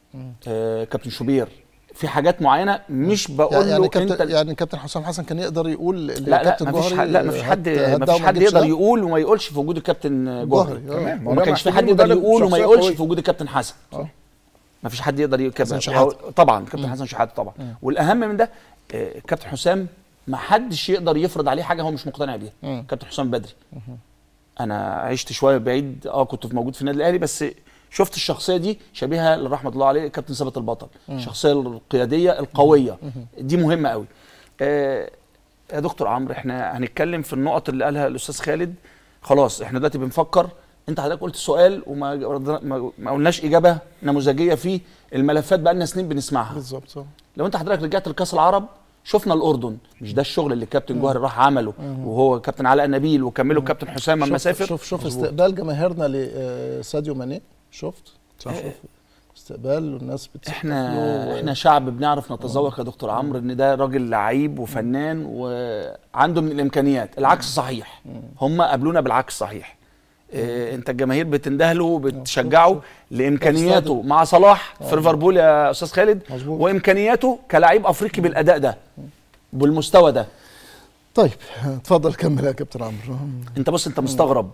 آه كابتن شوبير، في حاجات معينه مش بقول يعني له كابتن انت يعني كابتن حسام حسن كان يقدر يقول لا لا ما فيش حد لا ما فيش حد ما فيش حد يقدر يقول وما يقولش في وجود الكابتن جوهري، وما كانش في حد يقدر يقول وما يقولش في وجود الكابتن حسن. ما فيش حد يقدر يقول طبعا كابتن حسن شحاته طبعا. مم. والاهم من ده آه كابتن حسام ما حدش يقدر يفرض عليه حاجه هو مش مقتنع بيها. مم. كابتن حسام بدري مم. انا عشت شويه بعيد، اه كنت موجود في النادي الاهلي، بس شفت الشخصيه دي شبيهه لرحمه الله عليه كابتن ثابت البطل، الشخصيه القياديه القويه دي مهمه قوي. آه يا دكتور عمرو، احنا هنتكلم في النقط اللي قالها الاستاذ خالد. خلاص احنا دلوقتي بنفكر، انت حضرتك قلت سؤال وما ما قلناش اجابه نموذجيه فيه، الملفات بقى لنا سنين بنسمعها بالظبط. لو انت حضرتك رجعت لكاس العرب شفنا الاردن، مش ده الشغل اللي الكابتن جوهري راح عمله وهو كابتن علاء نبيل وكمله الكابتن حسام لما سافر. شوف شوف استقبال جماهيرنا لساديو ماني، شفت؟ آه استقبال والناس بتسقف احنا له و... احنا شعب بنعرف نتذوق يا دكتور عمرو ان ده راجل لعيب وفنان وعنده من الامكانيات. العكس صحيح، هم قابلونا بالعكس صحيح. اه انت الجماهير بتندهله وبتشجعه لامكانياته مع صلاح في ليفربول يا استاذ خالد، وامكانياته كلاعب افريقي بالاداء ده بالمستوى ده. طيب اتفضل كمل يا كابتن عمرو. انت بص انت مستغرب،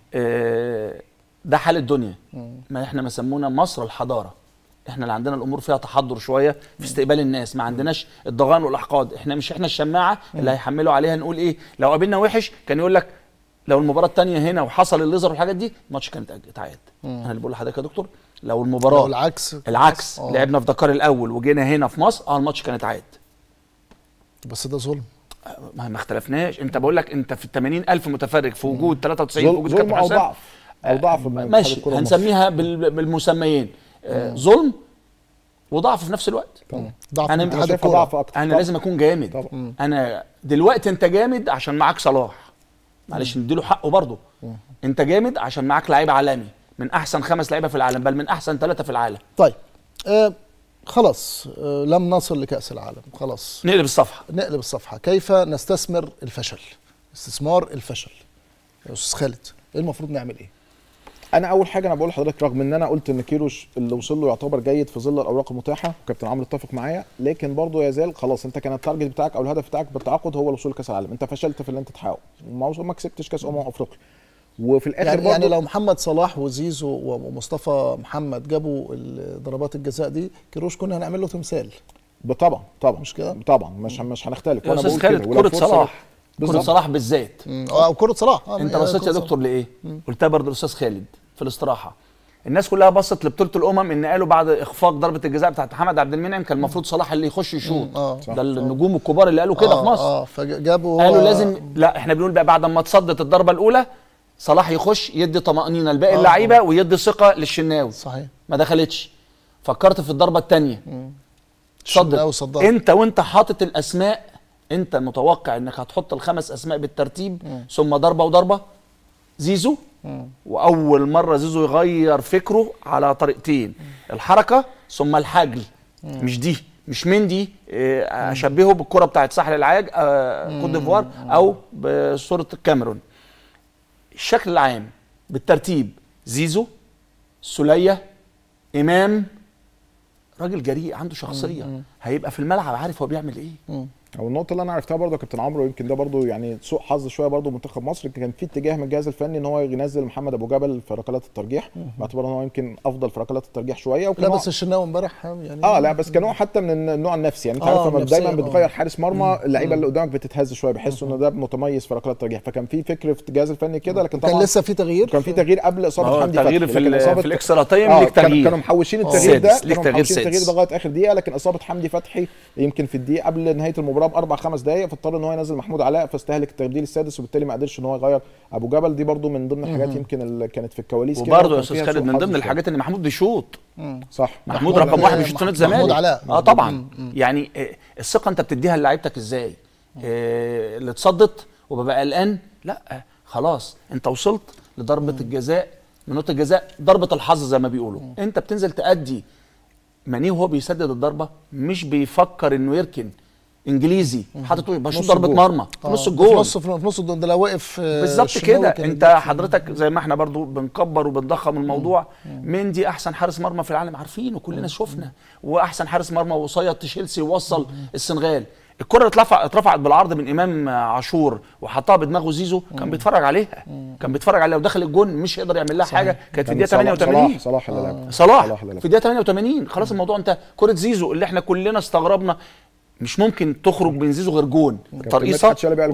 اه ده حال الدنيا. ما احنا مسمونا مصر الحضاره، احنا اللي عندنا الامور فيها تحضر شويه في استقبال الناس، ما عندناش الضغان والاحقاد. احنا مش احنا الشماعه اللي هيحملوا عليها نقول ايه. لو قابلنا وحش كان يقول لك لو المباراه الثانيه هنا وحصل الليزر والحاجات دي الماتش كان اتعاد. انا اللي بقول لحضرتك يا دكتور لو المباراه لو العكس العكس أوه. لعبنا في دكار الاول وجينا هنا في مصر اه الماتش كان اتعاد. بس ده ظلم. ما ما اختلفناش. انت بقول لك انت في ال ثمانين ألف متفرج في وجود ثلاثة وتسعين في وجود كابتن حسام، او ضعف او ضعف ماشي هنسميها بالمسميين. آه ظلم وضعف في نفس الوقت. طبعا ضعف. انا انا شايفها ضعف اكتر. انا لازم اكون جامد طبعا. انا دلوقتي انت جامد عشان معاك صلاح، معلش نديله حقه برضه. انت جامد عشان معاك لعيب عالمي من احسن خمس لعيبه في العالم، بل من احسن ثلاثه في العالم. طيب آه خلاص آه لم نصل لكأس العالم، خلاص نقلب الصفحه. نقلب الصفحه. كيف نستثمر الفشل؟ استثمار الفشل يا استاذ خالد، ايه المفروض نعمل ايه؟ انا اول حاجه انا بقول لحضرتك رغم ان انا قلت ان كيروش اللي وصل له يعتبر جيد في ظل الاوراق المتاحه وكابتن عمرو اتفق معايا، لكن برضه يزال خلاص انت كان التارجت بتاعك او الهدف بتاعك بالتعاقد هو الوصول لكاس العالم، انت فشلت في اللي انت تحققه وما كسبتش كاس امم افريقيا. وفي الاخر يعني, برضه يعني لو محمد صلاح وزيزو ومصطفى محمد جابوا ضربات الجزاء دي كيروش كنا هنعمل له تمثال. طبعا طبعا مش كده؟ طبعا مش مش هنختلف. يا استاذ خالد كره صلاح كره صلاح بالذات او كره صلاح انت بصيت يا دكتور لايه؟ قلتها برضه الاستاذ خالد في الاستراحه. الناس كلها بصت لبطوله الامم ان قالوا بعد اخفاق ضربه الجزاء بتاعت محمد عبد المنعم كان المفروض صلاح اللي يخش يشوط. ده النجوم الكبار اللي قالوا كده آه في مصر. اه فجابوا قالوا لازم لا احنا بنقول بقى بعد ما اتصدت الضربه الاولى صلاح يخش يدي طمانينه لباقي آه اللعيبه ويدي ثقه للشناوي. صحيح. ما دخلتش. فكرت في الضربه الثانيه صدت. انت وانت حاطط الاسماء انت متوقع انك هتحط الخمس اسماء بالترتيب مم. ثم ضربه وضربه زيزو مم. واول مره زيزو يغير فكره على طريقتين، الحركه ثم الحجل. مم. مش دي مش مندي اه اشبهه بالكره بتاعت ساحل العاج اه كوت ديفوار او بصوره الكاميرون. الشكل العام بالترتيب زيزو، سوليه، امام، راجل جريء عنده شخصيه مم. هيبقى في الملعب عارف هو بيعمل ايه. مم. او النقطه اللي انا عرفتها برضه يا كابتن عمرو يمكن ده برضه يعني سوء حظ شويه برضه منتخب مصر، كان في اتجاه من الجهاز الفني ان هو ينزل محمد ابو جبل في ركلات الترجيح باعتبار ان هو يمكن افضل في ركلات الترجيح شويه. لا بس الشناوي امبارح يعني اه لا بس كنوع حتى من النوع النفسي يعني انت آه عارف لما دايما بتغير حارس مرمى اللعيبه اللي قدامك بتتهز شويه بيحسوا ان ده متميز في ركلات الترجيح، فكان في فكر في الجهاز الفني كده. لكن طبعا كان لسه في تغيير كان في تغيير قبل اصابه حمدي فتحي. تغيير في, في الاكسترا تايم ليك تغيير كانوا محوشين التغيير ده كانوا محوشين التغيير ده لغايه اخر دقيقه، لكن اصابه حمدي فتحي يمكن في الدقيقه قبل نهايه المباراه باربع خمس دقائق فاضطر ان هو ينزل محمود علاء فاستهلك التبديل السادس وبالتالي ما قدرش ان هو يغير ابو جبل. دي برضو من ضمن الحاجات يمكن اللي كانت في الكواليس كده. وبرضه يا استاذ خالد من ضمن الحاجات ان محمود بيشوط. صح محمود, محمود رقم واحد بيشوط في نادي الزمالك. محمود علاء اه طبعا مم. يعني الثقه انت بتديها لعيبتك ازاي؟ آه اللي اتصدت وببقى قلقان لا خلاص انت وصلت لضربه مم. الجزاء من نقطه الجزاء ضربه الحظ زي ما بيقولوا. مم. انت بتنزل تأدي. ماني وهو بيسدد الضربه مش بيفكر انه يركن انجليزي حاطط بشوط ضربه مرمى في نص الجول في نص في نص الجول ده لو واقف بالظبط كده. انت حضرتك زي ما احنا برضو بنكبر وبنضخم الموضوع. مندي احسن حارس مرمى في العالم عارفينه كلنا شفنا، واحسن حارس مرمى وصيد تشيلسي ووصل السنغال. الكره اللي اترفع اترفعت بالعرض من امام عاشور وحطها بدماغه زيزو كان بيتفرج عليها كان بيتفرج عليها لو دخل الجون مش هيقدر يعمل لها حاجه. كانت في الدقيقه ثمانية وثمانين صلاح صلاح اللي لعب صلاح في الدقيقه ثمانية وثمانين خلاص الموضوع انت كره زيزو اللي احنا كلنا استغربنا مش ممكن تخرج من زيزو غير جون ترقيصه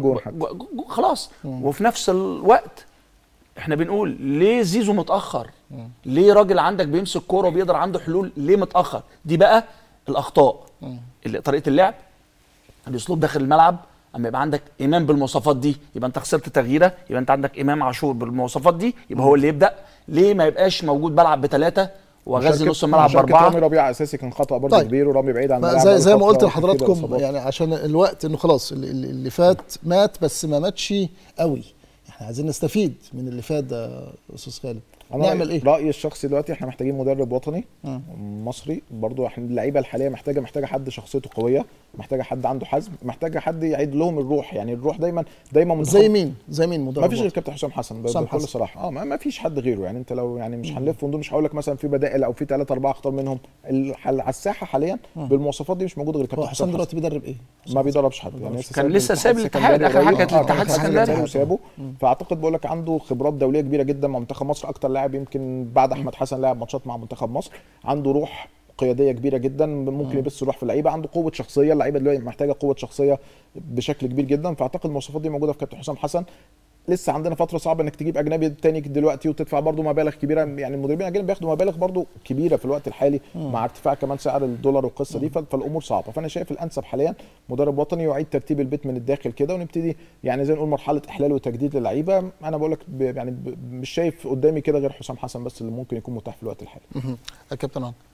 خلاص. وفي نفس الوقت احنا بنقول ليه زيزو متاخر؟ ليه راجل عندك بيمسك كوره وبيقدر عنده حلول ليه متاخر؟ دي بقى الاخطاء اللي طريقه اللعب الاسلوب داخل الملعب. اما يبقى عندك امام بالمواصفات دي يبقى انت خسرت تغييره، يبقى انت عندك امام عاشور بالمواصفات دي يبقى هو اللي يبدا. ليه ما يبقاش موجود بلعب بثلاثه وغازي نص الملعب باربعه؟ رامي ربيعه اساسي كان خطا برضه طيب. كبير ورامي بعيد عن الملعب زي, زي ما قلت لحضراتكم يعني عشان الوقت انه خلاص اللي, اللي فات مات بس ما ماتش قوي. احنا عايزين نستفيد من اللي فات ده استاذ خالد؟ أنا نعمل ايه؟ رايي الشخصي دلوقتي احنا محتاجين مدرب وطني م. مصري برضو. احنا اللعيبه الحاليه محتاجه محتاجه حد شخصيته قويه، محتاجه حد عنده حزم، محتاجه حد يعيد لهم الروح. يعني الروح دايما دايما زي مين؟ زي مين مدرب؟ ما فيش غير كابتن حسام حسن بكل صراحه. اه ما فيش حد غيره. يعني انت لو يعني مش هنلف وندور، مش هقول لك مثلا في بدائل او في ثلاثه اربعه اختار منهم. على الساحه حاليا م. بالمواصفات دي مش موجود غير كابتن حسام. دلوقتي بيدرب ايه؟ ما بيدربش حد. يعني كان لسه ساب الاتحاد، اخر حاجه كانت الاتحاد السكندري وسابه. فاعتقد بقول لك عنده خبرات دوليه كبيره جدا مع منتخب مصر، اكتر لاعب يمكن بعد احمد حسن لاعب ماتشات مع منتخب مصر. عنده روح قياديه كبيره جدا، ممكن يبث روح في اللعيبه. عنده قوه شخصيه، اللعيبه دلوقتي محتاجه قوه شخصيه بشكل كبير جدا. فاعتقد المواصفات دي موجوده في كابتن حسام حسن. لسه عندنا فتره صعبه انك تجيب اجنبي تاني دلوقتي وتدفع برضو مبالغ كبيره. يعني المدربين الاجانب بياخدوا مبالغ برضو كبيره في الوقت الحالي مم. مع ارتفاع كمان سعر الدولار والقصه دي. فالامور صعبه. فانا شايف الانسب حاليا مدرب وطني يعيد ترتيب البيت من الداخل كده، ونبتدي يعني زي نقول مرحله احلال وتجديد للعيبه. انا بقول لك يعني مش شايف قدامي كده غير حسام حسن بس اللي ممكن يكون متاح في الوقت الحالي. كابتن عمرو،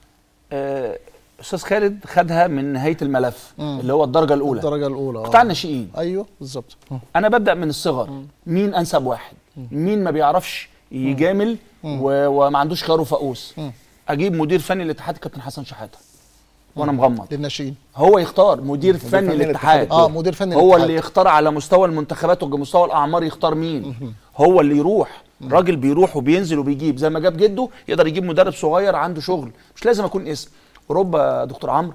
آه استاذ خالد خدها من نهايه الملف مم. اللي هو الدرجه الاولى. الدرجه الاولى قطاع الناشئين. ايوه بالظبط. انا ببدا من الصغر. مم. مين انسب واحد؟ مم. مين ما بيعرفش يجامل و... وما عندوش خيار وفقوس؟ مم. اجيب مدير فني للاتحاد كابتن حسن شحاته وانا مغمض للناشئين. هو يختار مدير فني للاتحاد. اه مدير فني هو اللي يختار على مستوى المنتخبات ومستوى الاعمار يختار مين. مم. هو اللي يروح. مم. راجل بيروح وبينزل وبيجيب زي ما جاب جده، يقدر يجيب مدرب صغير عنده شغل، مش لازم اكون اسم. اوروبا دكتور عمرو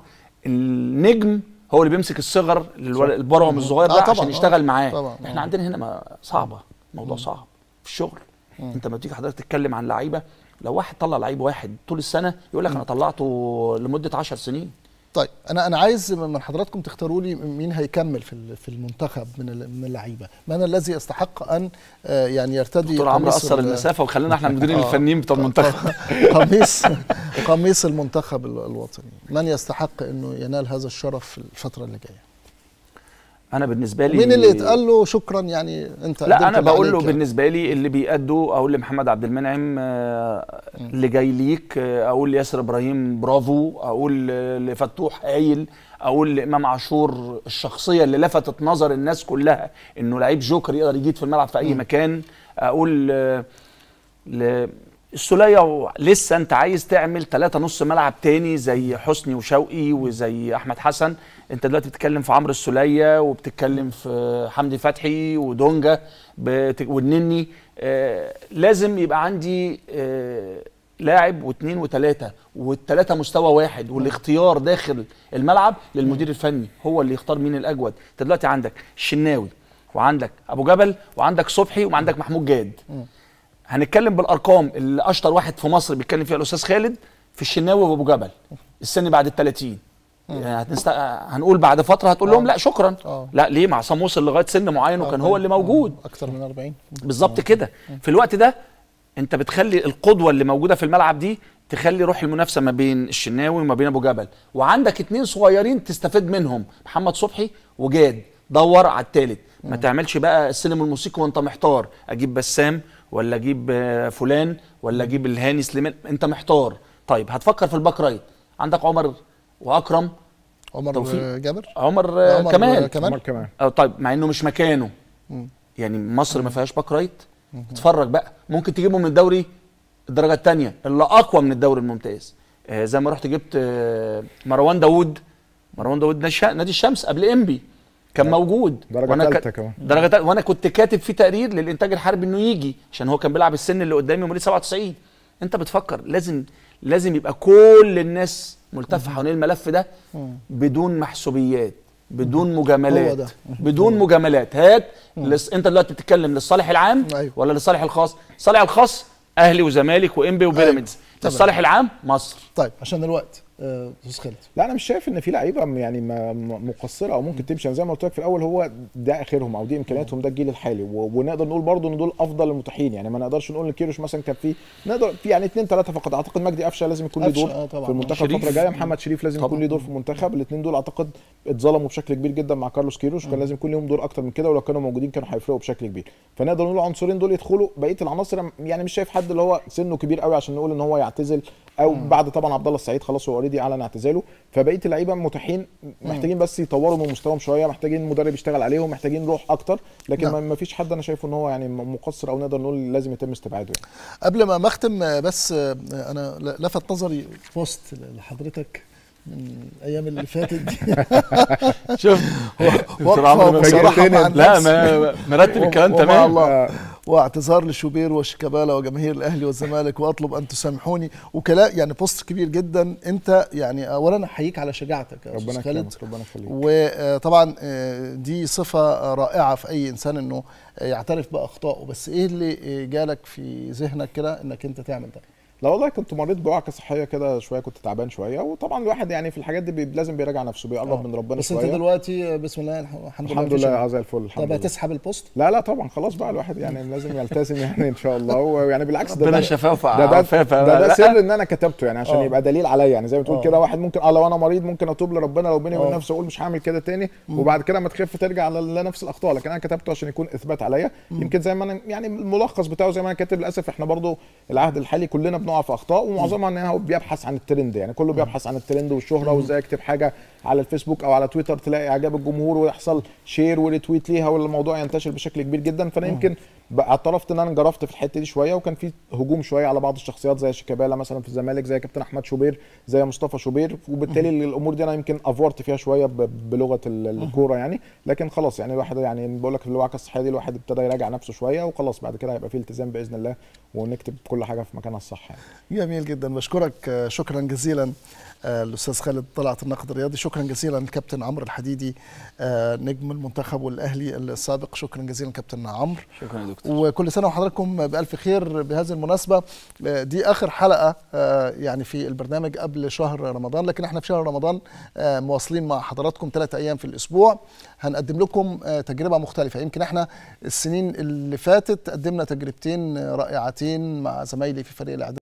النجم هو اللي بيمسك الصغر البرعم الصغير ده آه عشان يشتغل معاه. طبعًا. احنا عندنا هنا ما صعبه، موضوع صعب في الشغل. مم. انت لما بتيجي حضرتك تتكلم عن لعيبه، لو واحد طلع لعيب واحد طول السنه يقول لك انا طلعته لمده عشر سنين. طيب انا انا عايز من حضراتكم تختاروا لي مين هيكمل في في المنتخب من من اللعيبه، من الذي يستحق ان يعني يرتدي. دكتور عمرو قصر المسافه وخلينا احنا المديرين الفنيين بتوع المنتخب. قميص قميص المنتخب الوطني، من يستحق انه ينال هذا الشرف في الفتره اللي جايه؟ انا بالنسبه لي مين اللي يتقال له شكرا يعني انت؟ لا انا بقول له يعني. بالنسبه لي اللي بيأدوا اقول لمحمد عبد المنعم آه اللي جاي ليك، آه اقول لياسر ابراهيم برافو، اقول لفتوح هايل، اقول لامام عاشور الشخصيه اللي لفتت نظر الناس كلها انه لعيب جوكر يقدر يجيد في الملعب في اي م. مكان. اقول آه السوليه لسه انت عايز تعمل ثلاثة نص ملعب تاني زي حسني وشوقي وزي احمد حسن. انت دلوقتي بتتكلم في عمرو السوليه وبتتكلم في حمدي فتحي ودونجا والنني. آه لازم يبقى عندي آه لاعب واثنين وثلاثه والثلاثه مستوى واحد، والاختيار داخل الملعب للمدير الفني هو اللي يختار مين الاجود. انت دلوقتي عندك الشناوي وعندك ابو جبل وعندك صبحي وعندك محمود جاد. هنتكلم بالارقام اللي اشطر واحد في مصر بيتكلم فيها الاستاذ خالد في الشناوي وابو جبل. السن بعد ال ثلاثين يعني هتنست... هنقول بعد فتره هتقول لهم لا شكرا. أوه. لا ليه؟ مع عصام وصل لغايه سن معين وكان هو اللي موجود اكثر من أربعين بالظبط كده. في الوقت ده انت بتخلي القدوه اللي موجوده في الملعب دي تخلي روح المنافسه ما بين الشناوي وما بين ابو جبل، وعندك اتنين صغيرين تستفيد منهم محمد صبحي وجاد. دور على الثالث، ما تعملش بقى السينما الموسيقى وانت محتار اجيب بسام ولا اجيب فلان ولا اجيب الهاني سليمان، انت محتار. طيب هتفكر في الباك رايت، عندك عمر واكرم عمر توفيق. جابر عمر, عمر كمال كمال كمان اه طيب مع انه مش مكانه. مم. يعني مصر ما فيهاش باك رايت. اتفرج بقى، ممكن تجيبه من الدوري الدرجه الثانيه اللي اقوى من الدوري الممتاز. آه زي ما رحت جبت آه مروان داوود. مروان داوود نادي الشمس قبل انبي كان موجود درجه ثالثه كمان درجه تالتة. وانا كنت كاتب في تقرير للانتاج الحربي انه يجي عشان هو كان بيلعب السن اللي قدامي مواليد سبعة وتسعين. انت بتفكر لازم لازم يبقى كل الناس ملتفه حوالين الملف ده بدون محسوبيات، بدون مجاملات، بدون مجاملات. هات لس... انت دلوقتي بتتكلم للصالح العام أيوه. ولا للصالح الخاص؟ الصالح الخاص اهلي وزمالك وانبي وبيراميدز. أيوه. للصالح العام مصر. طيب عشان الوقت استاذ خالد. لا انا مش شايف ان في لعيبه يعني مقصره او ممكن تمشي. زي ما قلت لك في الاول هو ده اخرهم او دي امكانياتهم، ده الجيل الحالي، ونقدر نقول برضه ان دول افضل المتاحين. يعني ما نقدرش نقول ان كيروش مثلا كان في نقدر في يعني اثنين ثلاثه فقط. اعتقد مجدي قفشه لازم يكون له دور آه في المنتخب الفتره الجايه. محمد شريف لازم طبعا. يكون له دور في المنتخب. الاثنين دول اعتقد اتظلموا بشكل كبير جدا مع كارلوس كيروش، وكان لازم يكون لهم دور اكتر من كده، ولو كانوا موجودين كانوا هيفرقوا بشكل كبير. فنقدر نقول العنصرين دول يدخلوا. بقيه العناصر يعني مش شايف حد اللي هو سنه كبير قوي عشان نقول ان هو يعتزل او مم. بعد طبعا عبد الله السعيد خلاص هو اوريدي اعلن اعتزاله، فبقيه اللعيبه متاحين، محتاجين بس يطوروا من مستواهم شويه، محتاجين مدرب يشتغل عليهم، محتاجين روح اكتر، لكن نعم. ما فيش حد انا شايفه ان هو يعني مقصر او نقدر نقول لازم يتم استبعاده يعني. قبل ما مختم بس انا لفت نظري بوست لحضرتك من الايام اللي فاتت دي شفت وقفه بصراحه مع لا ما مرتب الكلام تمام، واعتذار لشوبير وشيكابالا وجماهير الاهلي والزمالك واطلب ان تسامحوني وكلام، يعني بوست كبير جدا. انت يعني اولا احييك على شجاعتك يا استاذ خالد، ربنا يخليك. وطبعا دي صفه رائعه في اي انسان انه يعترف باخطائه، بس ايه اللي جالك في ذهنك كده انك انت تعمل ده؟ لا والله كنت مريت بوعكه صحيه كده شويه، كنت تعبان شويه، وطبعا الواحد يعني في الحاجات دي بي لازم بيراجع نفسه، بيقرب أوه. من ربنا بس شويه. بس انت دلوقتي بسم الله الحمد لله الحمد لله زي الفل. طب هتسحب البوست؟ لا لا طبعا خلاص بقى الواحد يعني لازم يلتزم يعني ان شاء الله، ويعني بالعكس ده ربنا شفافه ده ده, ده, ده سر ان انا كتبته يعني عشان أوه. يبقى دليل عليا، يعني زي ما تقول كده واحد ممكن اه لو انا مريض ممكن اتوب لربنا لو بيني وبين نفسي اقول مش هعمل كده تاني، مم. وبعد كده ما تخف ترجع لنفس الاخطاء، لكن انا كتبته عشان يكون اثبات عليا. يمكن زي ما انا يعني الملخص بتاعه زي ما انا كاتب، للاسف احنا برضو العهد الحالي كلنا بنقع في اخطاء، ومعظمها ان هو بيبحث عن الترند، يعني كله بيبحث عن الترند والشهره، وازاي اكتب حاجه على الفيسبوك او على تويتر تلاقي اعجاب الجمهور ويحصل شير وريتويت ليها والموضوع ينتشر بشكل كبير جدا. فانا يمكن اعترفت ان انا انجرفت في الحته دي شويه، وكان في هجوم شويه على بعض الشخصيات زي شيكابالا مثلا في الزمالك، زي كابتن احمد شوبير، زي مصطفى شوبير، وبالتالي الامور دي انا يمكن افورت فيها شويه بلغه الكوره يعني، لكن خلاص يعني الواحد يعني بقول لك في الوعكه الصحيه دي الواحد ابتدى يراجع نفسه شويه، وخلاص بعد كده هيبقى في التزام باذن الله، ونكتب كل حاجه في مكانها الصح يعني. جميل جدا، بشكرك شكرا جزيلا الاستاذ خالد طلعت الناقد الرياضي، شكرا جزيلا الكابتن عمرو الحديدي نجم المنتخب والاهلي السابق، شكرا جزيلا كابتن عمرو. شكرا يا دكتور، وكل سنه وحضراتكم بالف خير. بهذه المناسبه دي اخر حلقه يعني في البرنامج قبل شهر رمضان، لكن احنا في شهر رمضان مواصلين مع حضراتكم ثلاث ايام في الاسبوع، هنقدم لكم تجربه مختلفه. يمكن احنا السنين اللي فاتت قدمنا تجربتين رائعتين مع زمايلي في فريق الاعداد